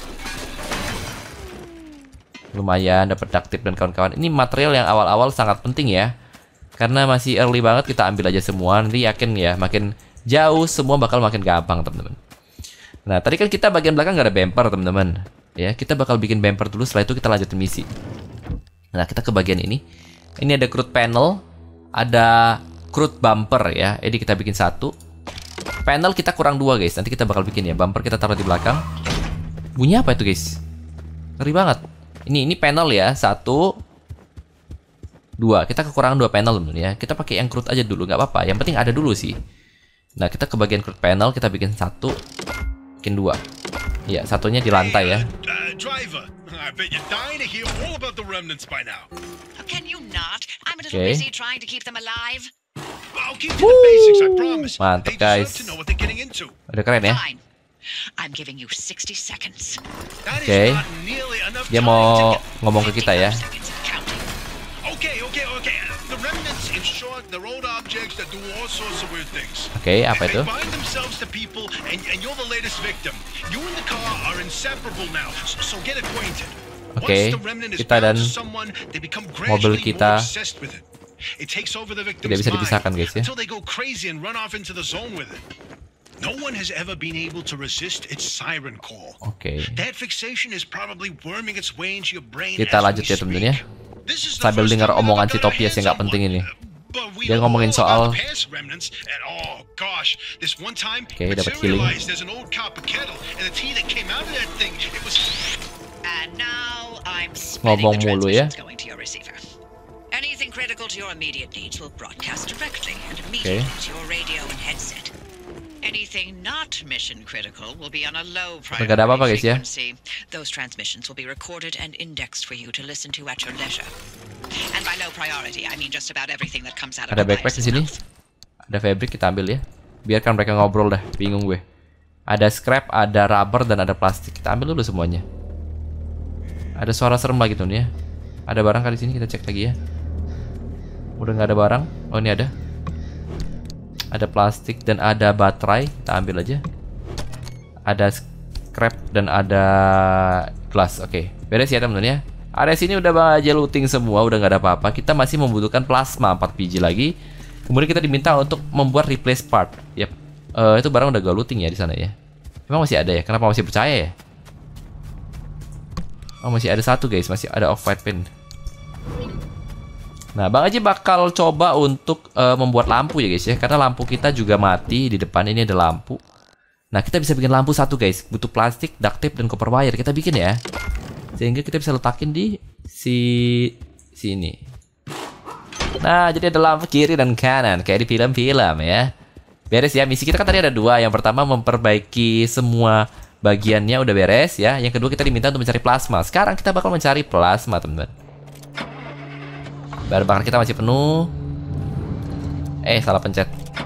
Lumayan dapat duct tape dan kawan-kawan. Ini material yang awal-awal sangat penting ya. Karena masih early banget, kita ambil aja semua. Nanti yakin ya, makin jauh semua bakal makin gampang, teman-teman. Nah, tadi kan kita bagian belakang nggak ada bumper, teman-teman. Ya, kita bakal bikin bumper dulu, setelah itu kita lanjutin misi. Nah, kita ke bagian ini. Ini ada crude panel, ada crude bumper ya. Ini kita bikin satu. Panel kita kurang dua, guys. Nanti kita bakal bikin ya. Bumper kita taruh di belakang. Bunyi apa itu, guys? Ngeri banget. Ini ini panel ya, satu, dua. Kita kekurangan dua panel teman ya. Kita pakai yang crude aja dulu, nggak apa-apa. Yang penting ada dulu sih. Nah, kita ke bagian crude panel, kita bikin satu, bikin dua. Ya, satunya di lantai ya. Oke. Woo, mantap guys. Udah keren ya. Oke, okay. Dia mau ngomong ke kita ya. Oke, okay, apa itu? Oke, okay, kita dan mobil kita tidak bisa dipisahkan guys ya. No one has ever been able to resist its siren call. Oke. Okay. That fixation is probably worming its way into your brain. Kita lanjut ya temen ya. Sambil dengar omongan si Topias yang nggak penting ini. Dia ngomongin soal. Oke, okay, dapat healing. Ngomong mulu ya. Anything critical to your immediate needs will broadcast directly and immediately to your radio and headset. Anything not mission critical will be on a low Nggak ada apa-apa, priority guys, ya. frequency. Those transmissions will be recorded and indexed for you to listen to at your leisure. And by low priority, I mean just about everything that comes out of Ada a backpack di bias's sini. mouth. Ada fabric, kita ambil ya. Biarkan mereka ngobrol dah, bingung gue. Ada scrap, ada rubber, dan ada plastik. Kita ambil dulu semuanya. Ada suara serem lagi tuh nih ya. Ada barang kali sini, kita cek lagi ya. Udah nggak ada barang. Oh, ini ada. Ada plastik dan ada baterai. Kita ambil aja. Ada scrap dan ada gelas. Oke, beres ya teman-teman ya. Area sini udah aja looting semua, udah nggak ada apa-apa. Kita masih membutuhkan plasma empat biji lagi. Kemudian kita diminta untuk membuat replace part. Yap. Uh, itu barang udah gue looting ya di sana ya. Emang masih ada ya? Kenapa masih percaya ya? Oh, masih ada satu guys, masih ada off-white pen. Nah, Bang Aji bakal coba untuk uh, membuat lampu ya guys ya. Karena lampu kita juga mati. Di depan ini ada lampu. Nah, kita bisa bikin lampu satu guys. Butuh plastik, duct tape, dan copper wire. Kita bikin ya. Sehingga kita bisa letakin di si sini. Nah, jadi ada lampu kiri dan kanan. Kayak di film-film ya. Beres ya. Misi kita kan tadi ada dua. Yang pertama memperbaiki semua bagiannya udah beres ya. Yang kedua kita diminta untuk mencari plasma. Sekarang kita bakal mencari plasma teman-teman. Bahan bakar kita masih penuh. Eh, salah pencet.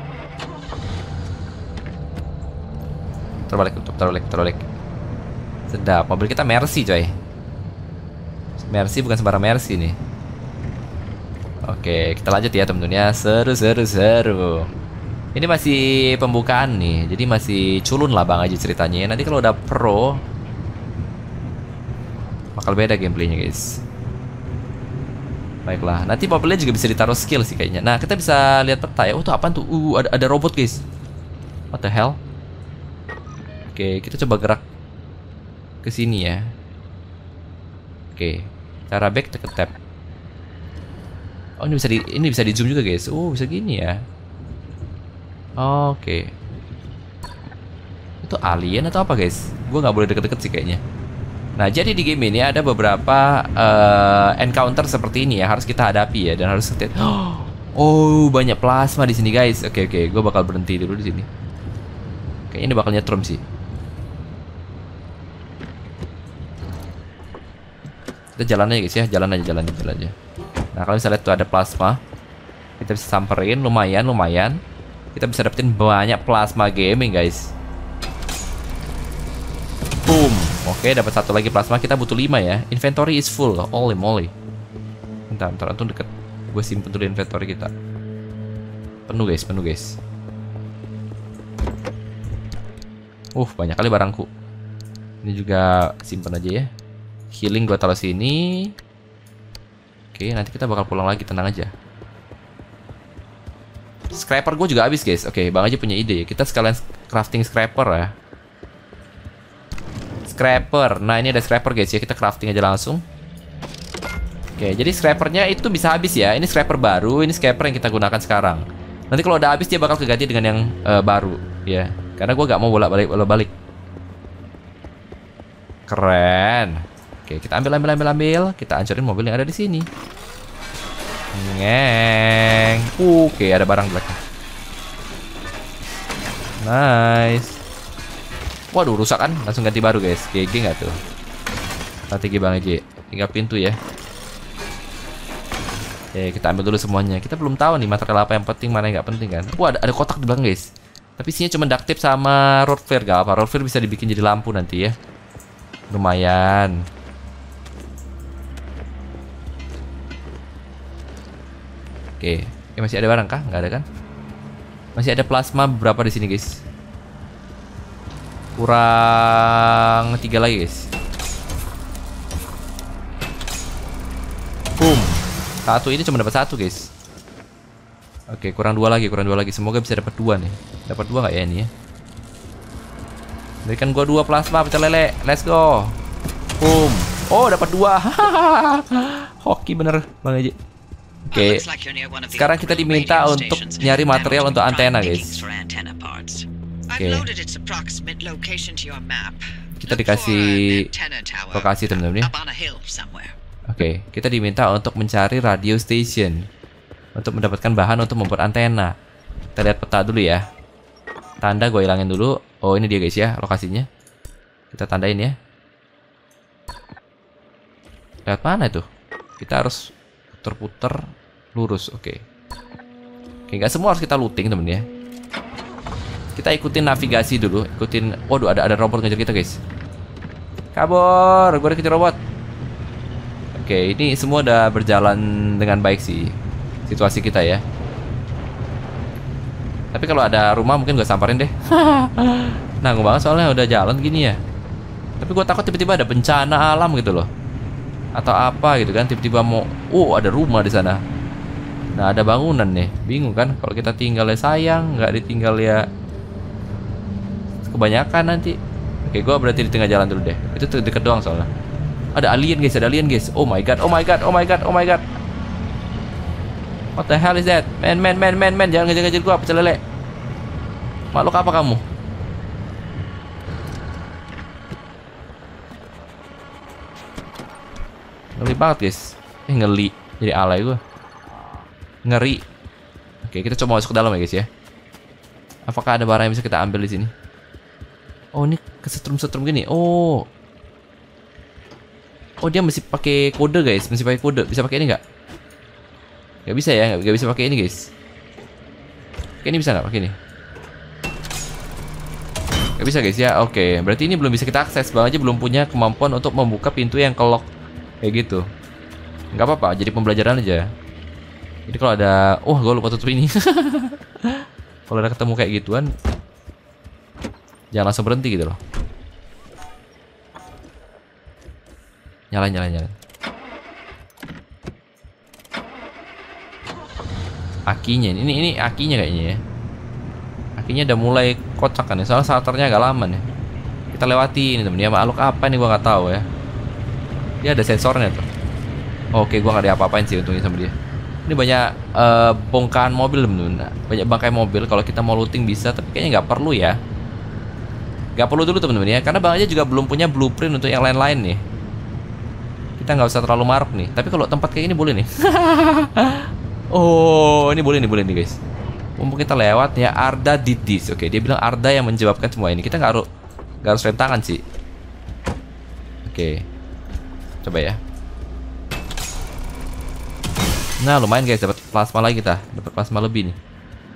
Terbalik, terbalik, terbalik. Sedap, mobil kita Mercy coy. Mercy bukan sembarang Mercy nih. Oke, kita lanjut ya teman-teman ya. Seru, seru, seru. Ini masih pembukaan nih. Jadi masih culun lah Bang Aji ceritanya. Nanti kalau udah pro bakal beda gameplaynya guys. Baiklah, nanti mobilnya juga bisa ditaruh skill sih kayaknya. Nah, kita bisa lihat peta ya. Oh, tuh apaan tuh? Uh, ada, ada robot guys. What the hell? Oke, kita coba gerak ke sini ya. Oke, cara back tekan tab. Oh, ini bisa di ini bisa di zoom juga guys. Oh, bisa gini ya. Oke. Itu alien atau apa guys? Gue nggak boleh deket-deket sih kayaknya. Nah, jadi di game ini ada beberapa uh, encounter seperti ini ya, harus kita hadapi ya, dan harus setir. Oh, banyak plasma di sini guys. Oke oke, gue bakal berhenti dulu di sini. Kayaknya ini bakal nyetrum sih. Kita jalan aja guys ya, jalan aja, jalan aja, jalan aja. Nah, kalau misalnya tuh ada plasma, kita bisa samperin, lumayan, lumayan. Kita bisa dapetin banyak plasma gaming guys. Boom. Oke, dapat satu lagi plasma. Kita butuh lima ya. Inventory is full. Holy moly. Bentar, bentar, antum deket. Gue simpen dulu inventory kita. Penuh guys, penuh guys. Uh, banyak kali barangku. Ini juga simpen aja ya. Healing gue taruh sini. Oke, nanti kita bakal pulang lagi, tenang aja. Scraper gue juga habis guys. Oke, Bang aja punya ide ya. Kita sekalian crafting scraper ya. Scraper. Nah, ini ada scraper guys ya. Kita crafting aja langsung. Oke, jadi scrapernya itu bisa habis ya. Ini scraper baru, ini scraper yang kita gunakan sekarang. Nanti kalau udah habis dia bakal keganti dengan yang uh, baru ya. Karena gue gak mau bolak-balik bolak-balik. Keren. Oke, kita ambil ambil ambil ambil. Kita hancurin mobil yang ada di sini. Ngeng. Oke, ada barang belakang. Nice. Waduh, rusak kan? Langsung ganti baru guys. G G nggak tuh? Strategi Bang J. Tinggal pintu ya. Oke, kita ambil dulu semuanya. Kita belum tahu nih material apa yang penting, mana yang nggak penting kan. Wah, ada, ada kotak di belakang guys. Tapi isinya cuma duct tape sama road flare. Gak apa, road flare bisa dibikin jadi lampu nanti ya. Lumayan. Oke, eh, masih ada barang kah? Nggak ada kan? Masih ada plasma beberapa di sini guys. Kurang tiga lagi guys. Boom. Satu ini cuma dapat satu guys. Oke, kurang dua lagi, kurang dua lagi. Semoga bisa dapat dua nih. Dapat dua nggak ya ini ya? Berikan gua dua plasma pecel lele. Let's go. Boom. Oh, dapat dua. Hoki bener Bang Aji. Oke. Sekarang kita diminta untuk nyari material untuk antena guys. Oke. Kita dikasih lokasi teman-teman ya. Oke, kita diminta untuk mencari radio station untuk mendapatkan bahan untuk membuat antena. Kita lihat peta dulu ya. Tanda gue hilangin dulu. Oh ini dia guys ya lokasinya. Kita tandain ya. Lewat mana itu? Kita harus puter-puter lurus. Oke. Oke nggak semua harus kita looting temen ya. Kita ikutin navigasi dulu. Ikutin. Waduh ada ada robot ngejar kita guys. Kabur. Gue dikejar robot. Oke ini semua udah berjalan dengan baik sih situasi kita ya. Tapi kalau ada rumah mungkin gue samperin deh. Nanggung banget soalnya udah jalan gini ya. Tapi gue takut tiba-tiba ada bencana alam gitu loh. Atau apa gitu kan, tiba-tiba mau oh ada rumah di sana. Nah, ada bangunan nih. Bingung kan kalau kita tinggal ya sayang, nggak ditinggal ya kebanyakan nanti. Oke, gue berarti di tengah jalan dulu deh. Itu deket doang soalnya. Ada alien guys, ada alien guys. Oh my god, oh my god, oh my god, oh my god. What the hell is that? Man, man, man, man, man, jangan ngejar-ngejar gua, pecel lele. Makhluk apa kamu? Ngeri banget guys. Eh ngeli, jadi alay gua. Ngeri. Oke, kita coba masuk ke dalam ya guys ya. Apakah ada barang yang bisa kita ambil di sini? Oh ini kesetrum-setrum gini. Oh. Oh dia mesti pakai kode guys, mesti pakai kode. Bisa pakai ini nggak? Gak bisa ya, gak bisa pakai ini guys. Oke, ini bisa nggak pakai ini? Gak bisa guys ya. Oke, berarti ini belum bisa kita akses. Bang aja belum punya kemampuan untuk membuka pintu yang kelok kayak gitu. Nggak apa-apa, jadi pembelajaran aja. Jadi kalau ada, oh gue lupa tutup ini. Kalau ada ketemu kayak gituan, jangan langsung berhenti gitu loh. Nyalain, nyalain, nyalain. Akinya, ini ini akinya kayaknya ya. Akinya udah mulai kocak kan ya. Soalnya starternya agak lama nih. Kita lewati ini temen ya. Makhluk apa nih gua nggak tahu ya. Dia ada sensornya tuh. Oke, gua nggak diapa-apain sih untungnya sama dia. Ini banyak uh, bongkahan mobil temen-temen. Banyak bangkai mobil. Kalau kita mau looting bisa, tapi kayaknya nggak perlu ya. Nggak perlu dulu temen-temen ya. Karena Bang aja juga belum punya blueprint untuk yang lain-lain nih. Kita nggak usah terlalu maruk nih. Tapi kalau tempat kayak ini boleh nih. Oh, ini boleh nih, boleh nih guys. Mumpung kita lewat ya, Arda did this. Oke, dia bilang Arda yang menjawabkan semua ini. Kita nggak harus nggak harus rem tangan sih. Oke, coba ya. Nah, lumayan guys, dapat plasma lagi kita, dapat plasma lebih nih.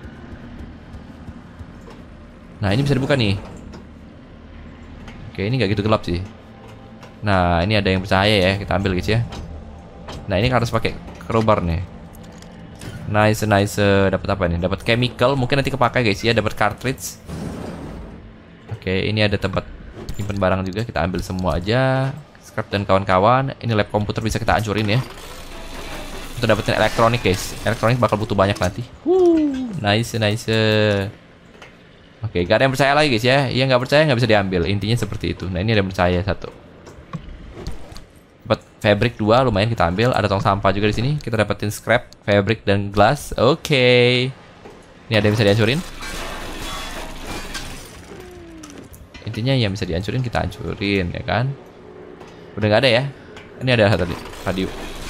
Nah, ini bisa dibuka nih. Oke, ini nggak gitu gelap sih. Nah, ini ada yang bercahaya ya, kita ambil guys ya. Nah, ini harus pakai crowbar nih. Nice, nice. Dapat apa nih? Dapat chemical, mungkin nanti kepakai guys ya. Dapat cartridge. Oke, ini ada tempat simpan barang juga. Kita ambil semua aja. Scrap dan kawan-kawan. Ini lab komputer bisa kita hancurin ya. Untuk dapetin elektronik guys. Elektronik bakal butuh banyak nanti. Wuh, nice, nice. Oke, gak ada yang percaya lagi guys ya. Yang nggak percaya nggak bisa diambil. Intinya seperti itu. Nah, ini ada yang percaya satu. Fabric dua lumayan kita ambil, ada tong sampah juga di sini. Kita dapetin scrap, fabric dan glass. Oke. Okay. Ini ada yang bisa dihancurin. Intinya yang bisa dihancurin kita hancurin ya kan. Udah nggak ada ya. Ini ada tadi radio.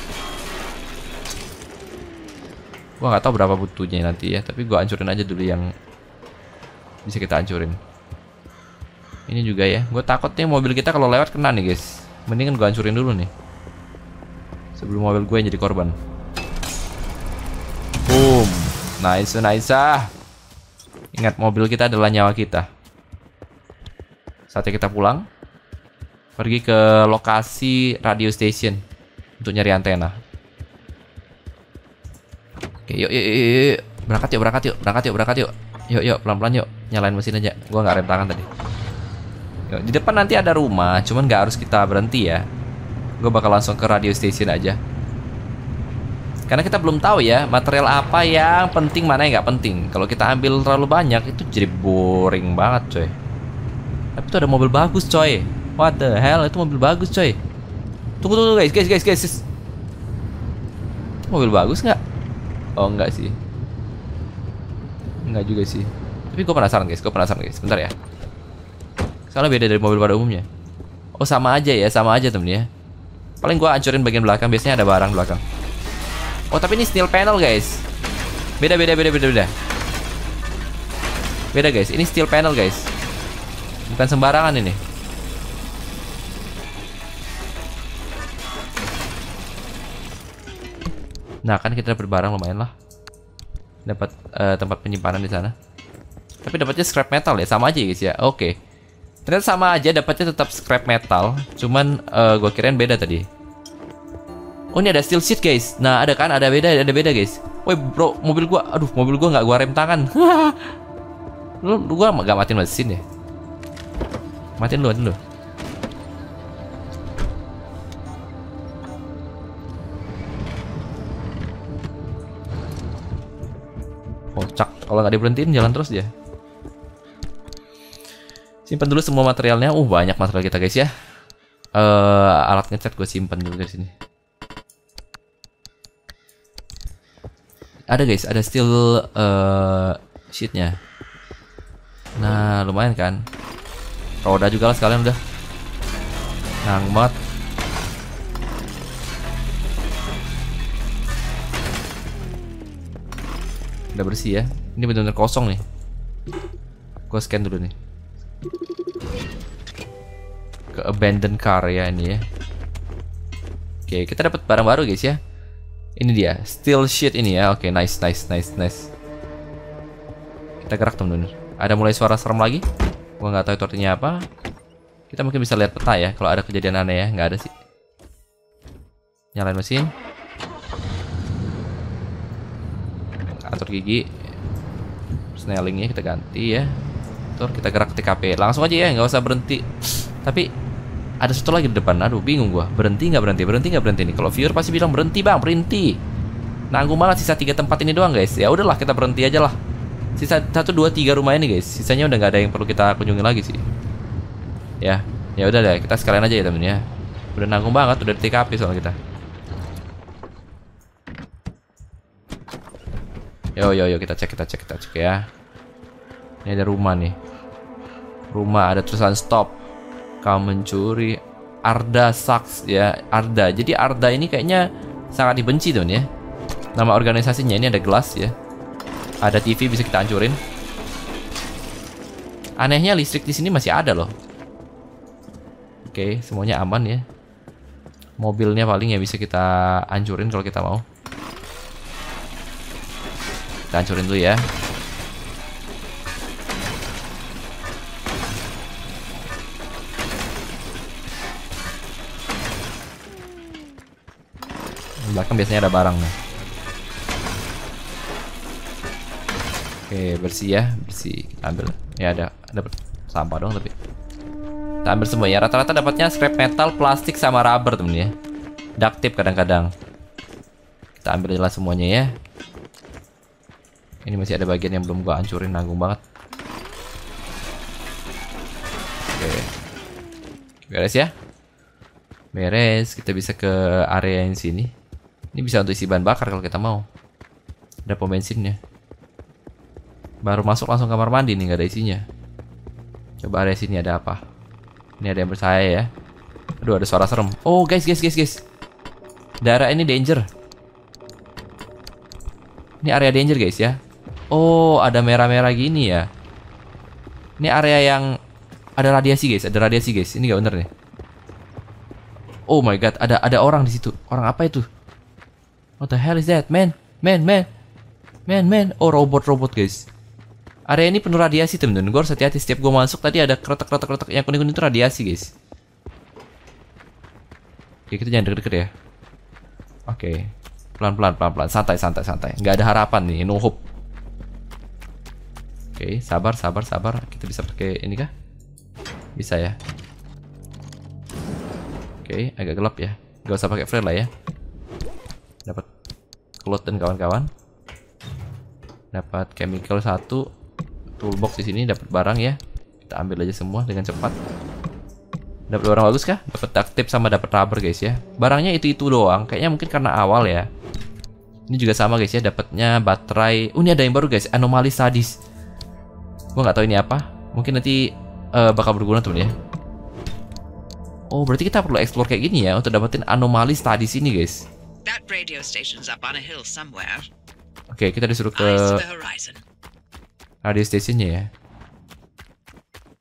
Gua nggak tahu berapa butuhnya nanti ya, tapi gua hancurin aja dulu yang bisa kita hancurin. Ini juga ya. Gue takut nih mobil kita kalau lewat kena nih guys. Mendingan gua hancurin dulu nih. Sebelum mobil gue yang jadi korban. Boom. Nice, nice. Ingat, mobil kita adalah nyawa kita. Saatnya kita pulang. Pergi ke lokasi radio station untuk nyari antena. Oke, yuk, yuk, yuk, yuk. Berangkat yuk, berangkat yuk, berangkat yuk, berangkat yuk. Yuk, yuk, pelan-pelan yuk. Nyalain mesin aja. Gue nggak rem tangan tadi. Yuk, di depan nanti ada rumah, cuman nggak harus kita berhenti ya. Gue bakal langsung ke radio station aja. Karena kita belum tahu ya material apa yang penting, mana yang nggak penting. Kalau kita ambil terlalu banyak itu jadi boring banget coy. Tapi itu ada mobil bagus coy. What the hell, itu mobil bagus coy. Tunggu tunggu guys guys guys guys. Itu mobil bagus nggak? Oh nggak sih. Nggak juga sih. Tapi gue penasaran guys, gue penasaran guys. Bentar ya. Soalnya beda dari mobil pada umumnya. Oh sama aja ya, sama aja temen ya. Paling gua hancurin bagian belakang, biasanya ada barang belakang. Oh tapi ini steel panel guys. Beda beda beda beda beda. Beda guys, ini steel panel guys. Bukan sembarangan ini. Nah kan kita dapat barang lumayan lah. Dapat uh, tempat penyimpanan di sana. Tapi dapatnya scrap metal ya, sama aja guys ya. Oke. Okay. Ternyata sama aja, dapatnya tetap scrap metal. Cuman uh, gua kirain beda tadi. Oh ini ada steel sheet guys. Nah ada kan, ada beda, ada beda guys. Woi bro, mobil gua, aduh mobil gua nggak gua rem tangan. Lu, lu gua gak matiin mesin ya? Matiin lu, matiin lu. Kocak, kalau nggak diberhentiin jalan terus dia. Simpan dulu semua materialnya. Uh banyak material kita guys ya. Uh, alat ngecat gue simpan dulu dari sini. Ada guys, ada steel uh, sheetnya. Nah lumayan kan. Roda juga lah sekalian udah. Nang banget. Udah bersih ya. Ini benar-benar kosong nih. Gue scan dulu nih. Ke abandoned car ya ini ya. Oke, kita dapat barang baru guys ya. Ini dia, steel sheet ini ya. Oke, nice, nice, nice, nice. Kita gerak teman-teman. Ada mulai suara serem lagi. Gua nggak tahu itu artinya apa. Kita mungkin bisa lihat peta ya. Kalau ada kejadian aneh ya, nggak ada sih. Nyalain mesin. Atur gigi. Snellingnya kita ganti ya. Atur, kita gerak T K P. Langsung aja ya, nggak usah berhenti. Tapi ada satu lagi di depan. Aduh, bingung gua. Berhenti nggak berhenti? Berhenti nggak berhenti nih? Kalau viewer pasti bilang berhenti bang, berhenti. Nanggung banget sisa tiga tempat ini doang guys. Ya udahlah, kita berhenti aja lah. Sisa satu, dua, tiga rumah ini guys. Sisanya udah nggak ada yang perlu kita kunjungi lagi sih. Ya, ya udah deh. Kita sekalian aja ya temen ya. Udah nanggung banget, udah di T K P soal kita. Yo yo yo, kita cek, kita cek, kita cek ya. Ini ada rumah nih. Rumah ada tulisan stop. Kau mencuri. Arda sucks ya, Arda. Jadi Arda ini kayaknya sangat dibenci teman ya. Nama organisasinya ini ada gelas ya. Ada T V bisa kita hancurin. Anehnya listrik di sini masih ada loh. Oke, semuanya aman ya. Mobilnya paling ya bisa kita hancurin kalau kita mau. Kita hancurin dulu ya. Di belakang biasanya ada barang nih. Oke, bersih ya, bersih. Kita ambil. Ya ada, ada sampah dong tapi. Kita ambil semua ya. Rata-rata dapatnya scrap metal, plastik sama rubber temen ya. Duct tape kadang-kadang. Kita ambil jelas semuanya ya. Ini masih ada bagian yang belum gua hancurin, nanggung banget. Oke. Beres ya. Beres, kita bisa ke area yang sini. Ini bisa untuk isi bahan bakar kalau kita mau. Ada pom bensinnya. Baru masuk langsung kamar mandi nih, nggak ada isinya. Coba area sini ada apa? Ini ada yang bersaya ya. Aduh, ada suara serem. Oh guys, guys, guys, guys. Daerah ini danger. Ini area danger guys ya. Oh, ada merah-merah gini ya. Ini area yang ada radiasi guys, ada radiasi guys. Ini nggak bener nih. Oh my god, ada ada orang di situ. Orang apa itu? What the hell is that, man? Man, man. Man, man. Oh, robot-robot guys. Area ini penuh radiasi temen-temen. Gue harus hati-hati setiap gue masuk. Tadi ada kretek-kretek-kretek yang kuning-kuning itu radiasi guys. Oke, kita jangan deket-deket ya. Oke, pelan-pelan, pelan-pelan, santai, santai, santai. Nggak ada harapan nih, no hope. Oke, sabar, sabar, sabar. Kita bisa pakai ini kah? Bisa ya. Oke, agak gelap ya. Gak usah pakai flare lah ya. Dapat cloth dan kawan-kawan. Dapat chemical satu. Toolbox di sini dapat barang ya. Kita ambil aja semua dengan cepat. Dapat barang bagus kah? Dapat duct tape sama dapat rubber guys ya. Barangnya itu-itu doang. Kayaknya mungkin karena awal ya. Ini juga sama guys ya. Dapatnya baterai. Oh, ini ada yang baru guys. Anomali sadis. Gua nggak tahu ini apa. Mungkin nanti uh, bakal berguna temen ya. Oh, berarti kita perlu explore kayak gini ya untuk dapetin anomali sadis ini guys. That radio station's up on a hill somewhere. Oke, kita disuruh ke radio stationnya ya.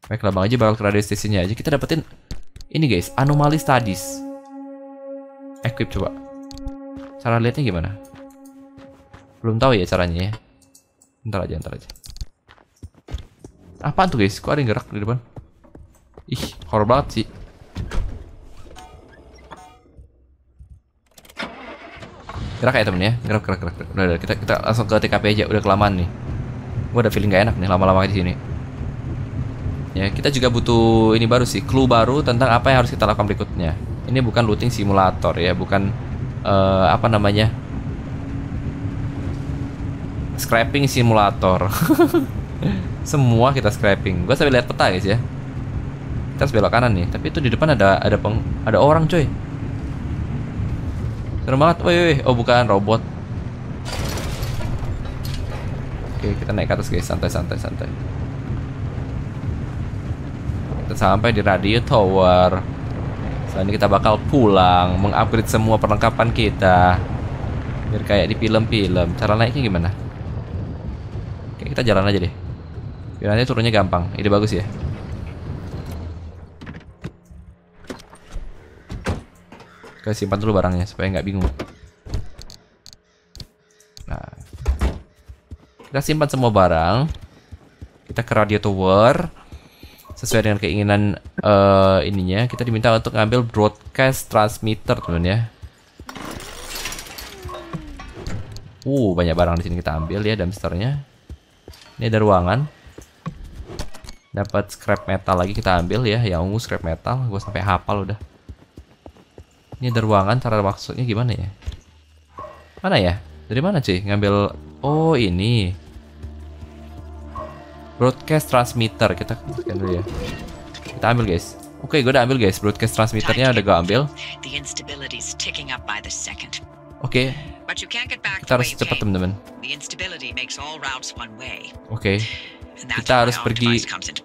Baiklah, Bang Haji bakal ke radio stationnya aja. Kita dapetin ini guys, Anomaly Studies. Equip coba. Cara lihatnya gimana? Belum tahu ya caranya ya. Ntar aja, ntar aja. Apaan tuh guys? Kok ada yang gerak di depan? Ih, horror banget sih. Gerak ya temen ya, gerak gerak gerak. Udah, udah kita kita langsung ke T K P aja. Udah kelamaan nih. Gua ada feeling gak enak nih lama-lama di sini. Ya, kita juga butuh ini baru sih, clue baru tentang apa yang harus kita lakukan berikutnya. Ini bukan looting simulator ya, bukan uh, apa namanya, scrapping simulator. Semua kita scrapping. Gua sambil lihat peta guys ya. Kita harus belok kanan nih, tapi itu di depan ada ada peng, ada orang coy. Serem banget. Woi, woi, oh bukan robot. Oke, kita naik ke atas guys, santai santai santai. Kita sampai di radio tower. Setelah ini kita bakal pulang, mengupgrade semua perlengkapan kita biar kayak di film-film. Cara naiknya gimana? Oke, kita jalan aja deh. Biar nanti turunnya gampang. Ide bagus ya. Kita simpan dulu barangnya supaya nggak bingung. Nah, kita simpan semua barang. Kita ke radio tower. Sesuai dengan keinginan uh, ininya, kita diminta untuk ngambil broadcast transmitter teman ya. Uh, banyak barang di sini kita ambil ya, dumpsternya. Ini ada ruangan. Dapat scrap metal lagi kita ambil ya, yang ungu scrap metal. Gue sampai hafal udah. Ini ada ruangan, cara maksudnya gimana ya? Mana ya? Dari mana cuy? Ngambil, oh ini. Broadcast transmitter, kita klikkan dulu ya. Kita ambil guys. Oke, gue udah ambil guys. Broadcast transmitternya udah gue ambil. Oke. Kita harus cepat teman-teman. Oke. Kita harus pergi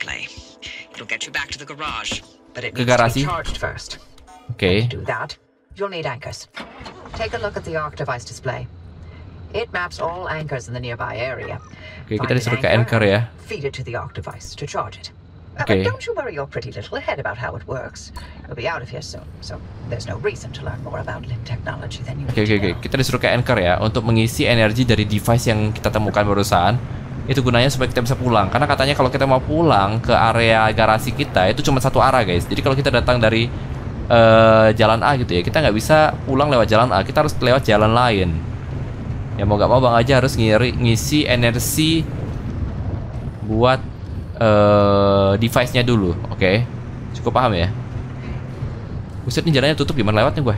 ke garasi. Oke. You'll need anchors. Take a look at the arc device display. It maps all anchors in the nearby area. Oke, kita disuruh ke anchor ya. Feed it to the arc device to charge it. Oke. But don't you worry your pretty little head about how it works. You'll be out of here soon, so there's no reason to learn more about limb technology than you. Oke, oke, oke. Kita disuruh ke anchor ya untuk mengisi energi dari device yang kita temukan barusan. Itu gunanya supaya kita bisa pulang. Karena katanya kalau kita mau pulang ke area garasi kita itu cuma satu arah guys. Jadi kalau kita datang dari uh, jalan A gitu ya, kita nggak bisa pulang lewat jalan A. Kita harus lewat jalan lain. Ya mau gak mau Bang aja harus ngiri, ngisi energi buat uh, device-nya dulu. Oke, okay. Cukup paham ya. Buset, nih jalannya tutup, gimana lewatnya gue?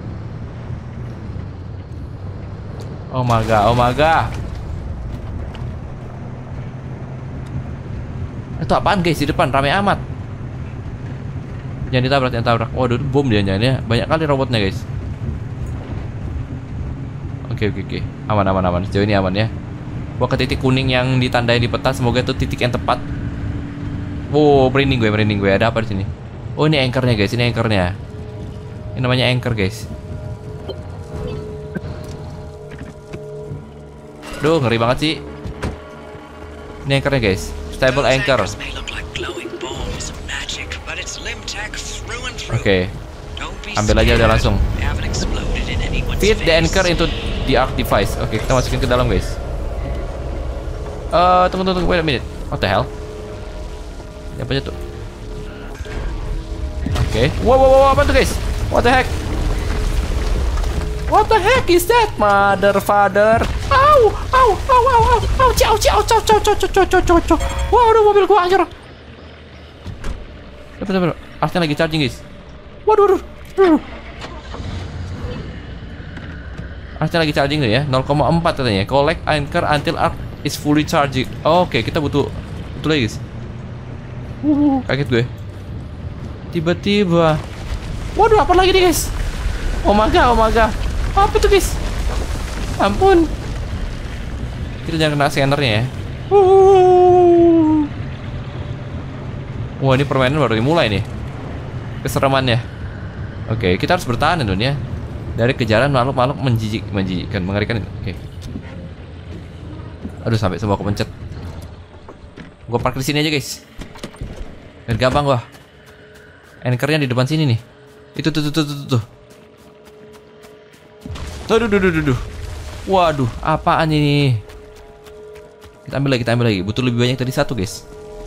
Oh my god, oh my god. Itu apaan guys di depan, rame amat. Jangan ditabrak, jangan tabrak. Waduh, bom dia jangan. Banyak kali robotnya guys. Oke oke oke, aman aman aman, sejauh ini aman ya. Gua ke titik kuning yang ditandai di peta, semoga itu titik yang tepat. Wow, merinding gue, merinding gue. Ada apa di sini? Oh ini anchornya guys, ini anchornya. Ini namanya anchor guys. Duh, ngeri banget sih. Ini anchornya guys, stable anchor. Oke, okay. Ambil aja udah langsung. Feed the anchor into the arc device. Oke, okay, kita masukin ke dalam guys. Eh, uh, tunggu tunggu wait a minute. What the hell? Ini apa aja tuh? Oke. Okay. Wow, wow, wow, apa tuh guys? What the heck? What the heck is that, mother father? Au, au, au, au, au, au, ciao, ciao, ciao, ciao, ciao, ciao, ciao, ciao, ciao. Wow, udah mobil gua hancur. Dapat, dapat. Artinya lagi charging guys. Waduh, waduh. Artinya lagi charging tuh ya, nol koma empat katanya. Collect anchor until arc is fully charging. Oh, oke, okay. Kita butuh butuh lagi guys. Uh, kaget gue. Tiba-tiba. Waduh, apa lagi nih guys? Oh my god, oh my god. Apa tuh guys? Ampun. Kita jangan kena scannernya ya. Uh. Wah, ini permainan baru dimulai nih. Keseremannya. Oke, okay, kita harus bertahan ya dunia. Dari kejaran makhluk-makhluk menjijik, menjijikkan, mengerikan. Oke. Okay. Aduh, sampai semua kepencet. Gua parkir di sini aja, guys. Dan gampang gua. Anchornya di depan sini nih. Itu tuh tuh tuh tuh tuh. Aduh, duh, duh, duh, duh. Waduh, apaan ini? Kita ambil lagi, kita ambil lagi. Butuh lebih banyak dari satu, guys.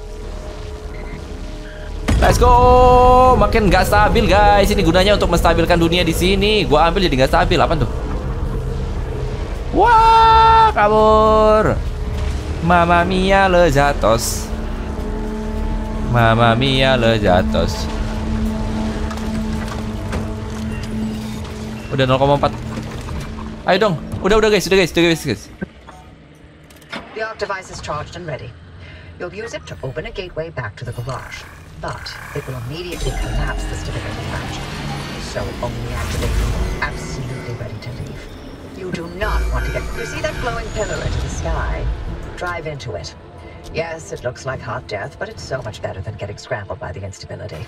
Let's go. Makin nggak stabil, guys. Ini gunanya untuk menstabilkan dunia di sini. Gua ambil jadi nggak stabil. Apa tuh? Wah, kabur. Mamma mia, le jatos. Mamma mia, le jatos. Udah nol koma empat. Ayo dong. Udah, udah guys, udah guys, udah guys, guys. The arc device is charged and ready. You'll use it to open a gateway back to the garage, but it will immediately collapse the stability latch. So only activate when you're absolutely ready to leave. You do not want to get... You see that glowing pillar into the sky? Drive into it. Yes, it looks like hot death, but it's so much better than getting scrambled by the instability.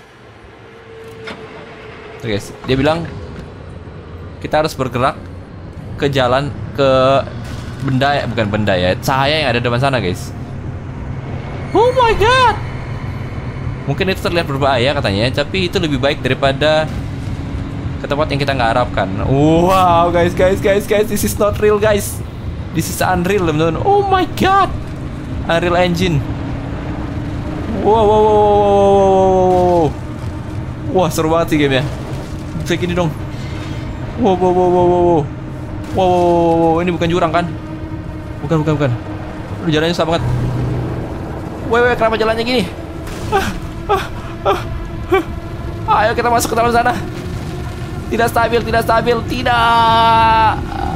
Tuh guys, dia bilang kita harus bergerak ke jalan, ke benda, bukan benda ya, cahaya yang ada di depan sana, guys. Oh my god. Mungkin itu terlihat berbahaya katanya, tapi itu lebih baik daripada ke tempat yang kita nggak harapkan. Wow, guys, guys, guys, guys, this is not real, guys. This is unreal, teman-teman. Oh my god. Unreal Engine. Wow, wow, wow, wow, wow, wow. Wah, seru banget sih gamenya. Kayak gini dong. Wow, wow, wow, wow, wow. Wow, wow, wow, wow, ini bukan jurang kan? Bukan, bukan, bukan. Lu jalannya susah banget. Weh, weh, kenapa jalannya gini? Ah, ah, ah, ah. Ayo kita masuk ke dalam sana. Tidak stabil, tidak stabil, tidak.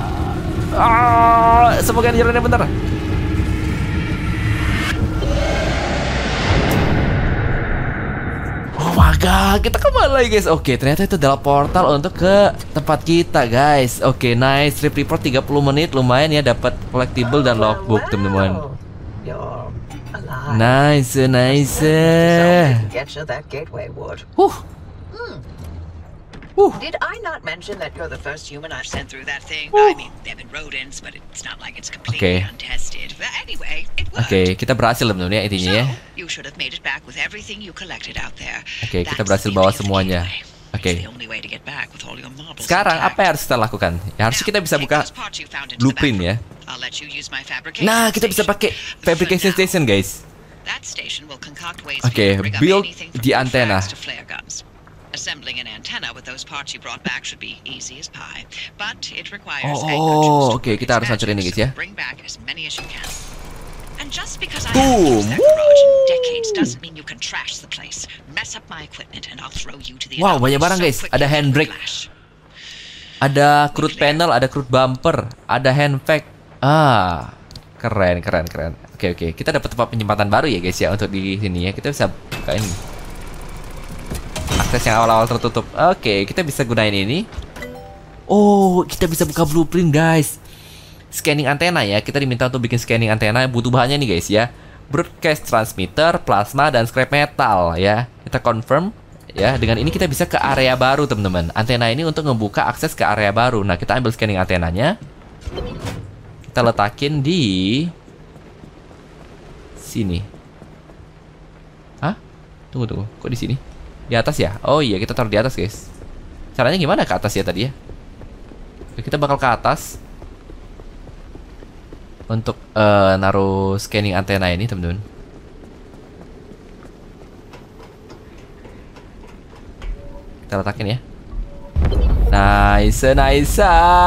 Ah, semoga jalannya benar. Oh my god, kita kembali lagi guys. Oke, ternyata itu adalah portal untuk ke tempat kita guys. Oke, nice. Trip report tiga puluh menit, lumayan ya, dapat collectible dan logbook teman-teman. Nice, nice. Huh. Ooh. Did I not mention that you're the first human I've sent through that thing? Ooh. I mean, they've been rodents, but it's not like it's completely okay. untested. But anyway, it worked. Oke, okay, kita berhasil teman-teman ya intinya ya. So, you should have made it back with everything you collected out there. Oke, okay, kita berhasil bawa semuanya. Oke. Okay. Sekarang apa yang harus kita lakukan? Ya harusnya kita bisa buka blueprint ya. Nah, kita bisa pakai fabrication station, guys. Oke, okay, build di antena. Assembling an antenna with those parts you brought back should be easy as pie, but it requires Oh, oke, okay, kita harus hancurin ini guys ya. Bring back as many as you can. And just because I haven't used that garage in decades doesn't mean you can trash the place. Mess up my equipment and I'll throw you to the Wow, banyak barang guys. Ada handbrake. Ada crude panel, ada crude bumper, ada hand pack. Ah, keren, keren, keren. Oke, okay, oke. Okay. Kita dapat tempat penyimpanan baru ya guys ya untuk di sini ya. Kita bisa buka ini. Akses yang awal-awal tertutup. Oke, okay, kita bisa gunain ini. Oh, kita bisa buka blueprint guys. Scanning antena ya. Kita diminta untuk bikin scanning antena. Butuh bahannya nih guys ya. Broadcast transmitter, plasma, dan scrap metal ya. Kita confirm ya. Dengan ini kita bisa ke area baru teman-teman. Antena ini untuk membuka akses ke area baru. Nah, kita ambil scanning antenanya. Kita letakin di sini. Hah? Tunggu tunggu. Kok di sini? Di atas ya? Oh iya, kita taruh di atas guys. Caranya gimana ke atas ya tadi ya? Kita bakal ke atas untuk uh, naruh scanning antena ini teman-teman. Kita letakin ya. Nice, nice.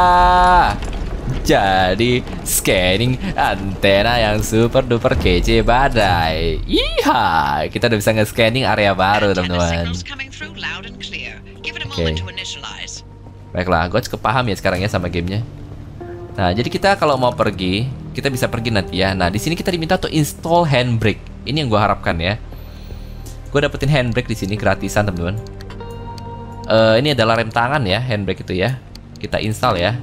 Jadi scanning antena yang super duper kece badai. Iya, kita udah bisa nge-scanning area baru teman-teman. Oke. Okay. Baiklah, gue cukup paham ya sekarang ya sama gamenya. Nah, jadi kita kalau mau pergi, kita bisa pergi nanti ya. Nah, di sini kita diminta untuk install handbrake. Ini yang gue harapkan ya. Gue dapetin handbrake di sini gratisan teman-teman. Uh, ini adalah rem tangan ya, handbrake itu ya. Kita install ya.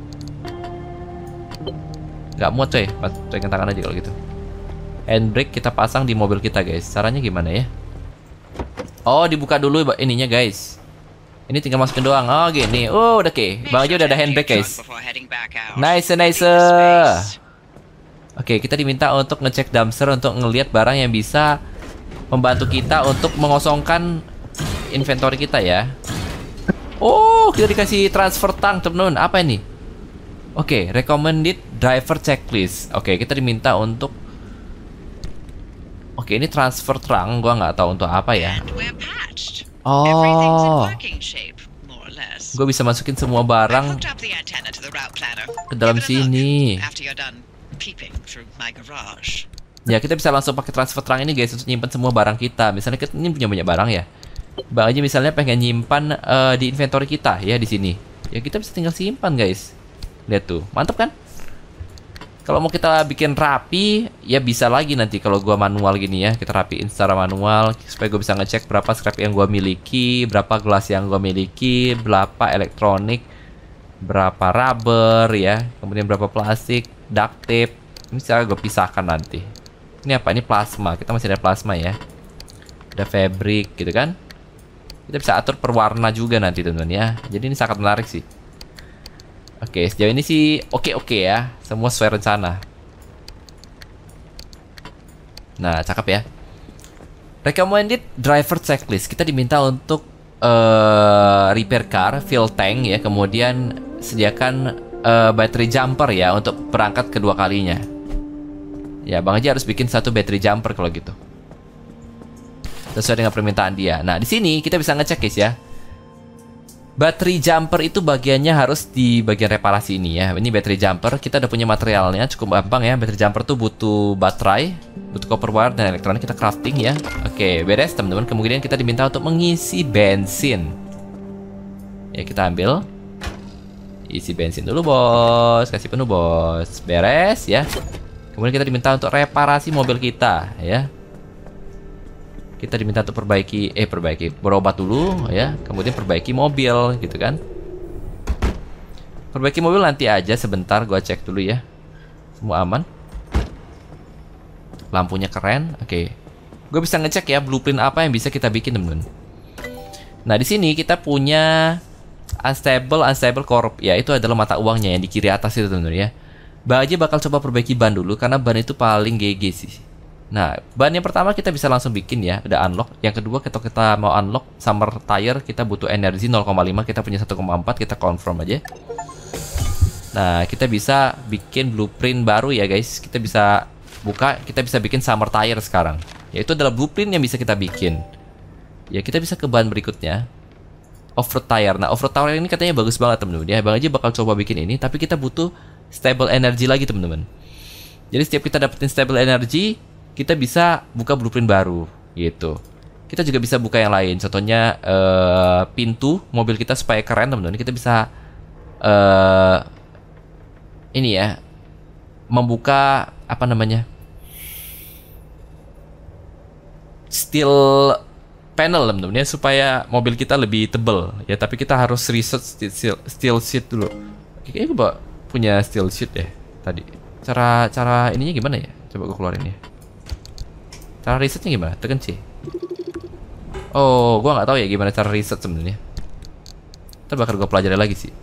Gak muat coy, pegang tangan aja kalau gitu. Handbrake kita pasang di mobil kita guys. Caranya gimana ya? Oh, dibuka dulu ininya guys. Ini tinggal masukin doang. Oh gini. Oh udah oke okay. Bang aja udah ada handbrake guys. Nice, nice. Oke, okay, kita diminta untuk ngecek dumpster untuk ngelihat barang yang bisa membantu kita untuk mengosongkan inventory kita ya. Oh, kita dikasih transfer tank, teman-teman. Apa ini? Oke, okay, recommended driver checklist. Oke, okay, kita diminta untuk Oke, okay, ini transfer trunk. Gua nggak tahu untuk apa ya. Oh, gue bisa masukin semua barang ke dalam sini. Ya, kita bisa langsung pakai transfer trunk ini guys untuk nyimpan semua barang kita. Misalnya kita ini punya banyak barang ya. Bang aja misalnya pengen nyimpan uh, di inventory kita ya di sini. Ya kita bisa tinggal simpan guys. Lihat tuh, mantap kan? Kalau mau kita bikin rapi, ya bisa lagi nanti kalau gua manual gini ya. Kita rapiin secara manual supaya gue bisa ngecek berapa scrap yang gua miliki, berapa gelas yang gua miliki, berapa elektronik, berapa rubber ya, kemudian berapa plastik, duct tape. Ini bisa gue pisahkan nanti. Ini apa? Ini plasma. Kita masih ada plasma ya. Ada fabric gitu kan. Kita bisa atur per warna juga nanti teman-teman ya. Jadi ini sangat menarik sih. Oke, sejauh ini sih oke-oke ya. Semua sesuai rencana. Nah, cakep ya. Recommended driver checklist. Kita diminta untuk uh, repair car, fill tank ya. Kemudian sediakan uh, battery jumper ya untuk berangkat kedua kalinya. Ya, Bang Haji harus bikin satu battery jumper kalau gitu. Sesuai dengan permintaan dia. Nah, di sini kita bisa ngecek guys ya. Battery jumper itu bagiannya harus di bagian reparasi ini ya. Ini battery jumper, kita udah punya materialnya, cukup gampang ya. Battery jumper tuh butuh baterai, butuh copper wire dan elektronik, kita crafting ya. Oke, beres teman-teman. Kemudian kita diminta untuk mengisi bensin. Ya, kita ambil. Isi bensin dulu, bos. Kasih penuh, bos. Beres ya. Kemudian kita diminta untuk reparasi mobil kita ya. Kita diminta untuk perbaiki, eh perbaiki, berobat dulu ya. Kemudian perbaiki mobil gitu kan. Perbaiki mobil nanti aja sebentar, gua cek dulu ya. Semua aman. Lampunya keren, oke. Gue bisa ngecek ya blueprint apa yang bisa kita bikin temen-temen. Nah di sini kita punya unstable, unstable corp ya. Itu adalah mata uangnya yang di kiri atas itu temen-temen ya. Bang aja bakal coba perbaiki ban dulu karena ban itu paling G G sih. Nah, ban yang pertama kita bisa langsung bikin ya, udah unlock. Yang kedua kita kita mau unlock summer tire, kita butuh energi nol koma lima, kita punya satu koma empat, kita confirm aja. Nah, kita bisa bikin blueprint baru ya guys. Kita bisa buka, kita bisa bikin summer tire sekarang. Yaitu adalah blueprint yang bisa kita bikin. Ya, kita bisa ke ban berikutnya. Off-road tire. Nah, off-road tire ini katanya bagus banget temen-temen ya. Bang aja bakal coba bikin ini, tapi kita butuh stable energy lagi temen-temen. Jadi setiap kita dapetin stable energy, kita bisa buka blueprint baru gitu. Kita juga bisa buka yang lain. Contohnya uh, pintu mobil kita supaya keren teman-teman. Kita bisa uh, ini ya, membuka apa namanya, steel panel teman-teman ya, supaya mobil kita lebih tebal ya. Tapi kita harus research steel, steel sheet dulu. Kayaknya gue punya steel sheet deh tadi. Cara cara ininya gimana ya? Coba gue keluarin ya. Cara risetnya gimana? Tekan C. Oh, gua nggak tahu ya gimana cara riset sebenarnya. Ntar bakal gua pelajari lagi sih.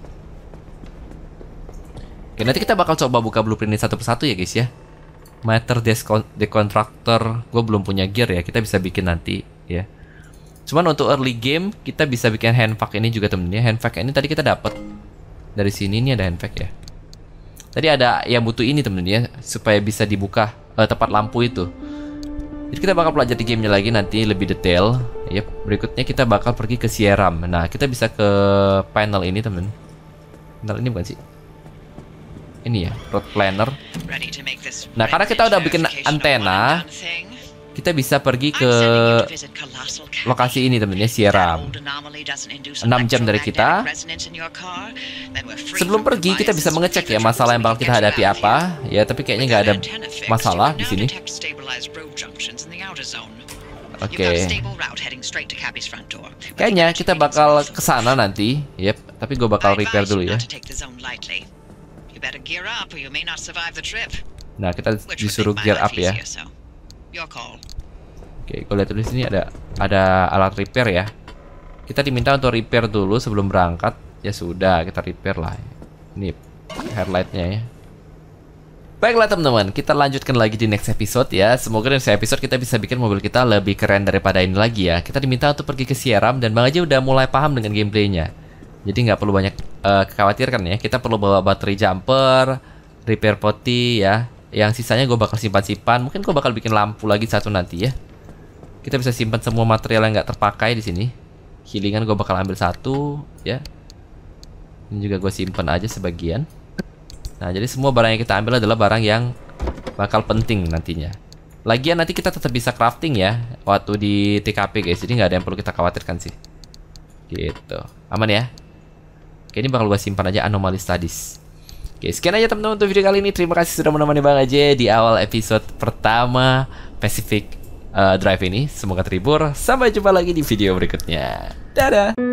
Oke, nanti kita bakal coba buka blueprint ini satu persatu ya guys ya. Matter deconstructor, gua belum punya gear ya. Kita bisa bikin nanti ya. Cuman untuk early game kita bisa bikin handvac ini juga temennya. Handvac ini tadi kita dapat dari sini, ini ada handvac ya. Tadi ada yang butuh ini temennya supaya bisa dibuka uh, tempat lampu itu. Jadi kita bakal pelajari gamenya lagi nanti lebih detail. Yep. Berikutnya kita bakal pergi ke Sierram. Nah kita bisa ke panel ini temen. Panel ini bukan sih? Ini ya, road planner. Nah karena kita udah bikin antena, kita bisa pergi ke lokasi ini temennya, Sierram. enam jam dari kita. Sebelum pergi kita bisa mengecek ya masalah yang bakal kita hadapi apa. Ya tapi kayaknya nggak ada masalah di sini. Oke. Okay. Kayaknya kita bakal kesana nanti. Yep. Tapi gue bakal repair dulu ya. Nah kita disuruh gear up ya. Oke, gue lihat dulu di sini ada ada alat repair ya. Kita diminta untuk repair dulu sebelum berangkat. Ya sudah, kita repair lah. Ini headlightnya ya. Baiklah teman-teman, kita lanjutkan lagi di next episode ya. Semoga di next episode kita bisa bikin mobil kita lebih keren daripada ini lagi ya. Kita diminta untuk pergi ke Sierram dan Bang Aji udah mulai paham dengan gameplaynya. Jadi nggak perlu banyak uh, khawatirkan ya. Kita perlu bawa baterai jumper, repair poti ya. Yang sisanya gue bakal simpan-simpan. Mungkin gue bakal bikin lampu lagi satu nanti ya. Kita bisa simpan semua material yang nggak terpakai di sini. Healingan gue bakal ambil satu ya. Ini juga gue simpan aja sebagian. Nah, jadi semua barang yang kita ambil adalah barang yang bakal penting nantinya. Lagian nanti kita tetap bisa crafting ya waktu di T K P guys. Jadi nggak ada yang perlu kita khawatirkan sih. Gitu. Aman ya? Oke, ini bakal gue simpan aja Anomaly Studies. Oke, sekian aja teman-teman untuk video kali ini. Terima kasih sudah menemani Bang Aji di awal episode pertama Pacific uh, Drive ini. Semoga terhibur. Sampai jumpa lagi di video berikutnya. Dadah!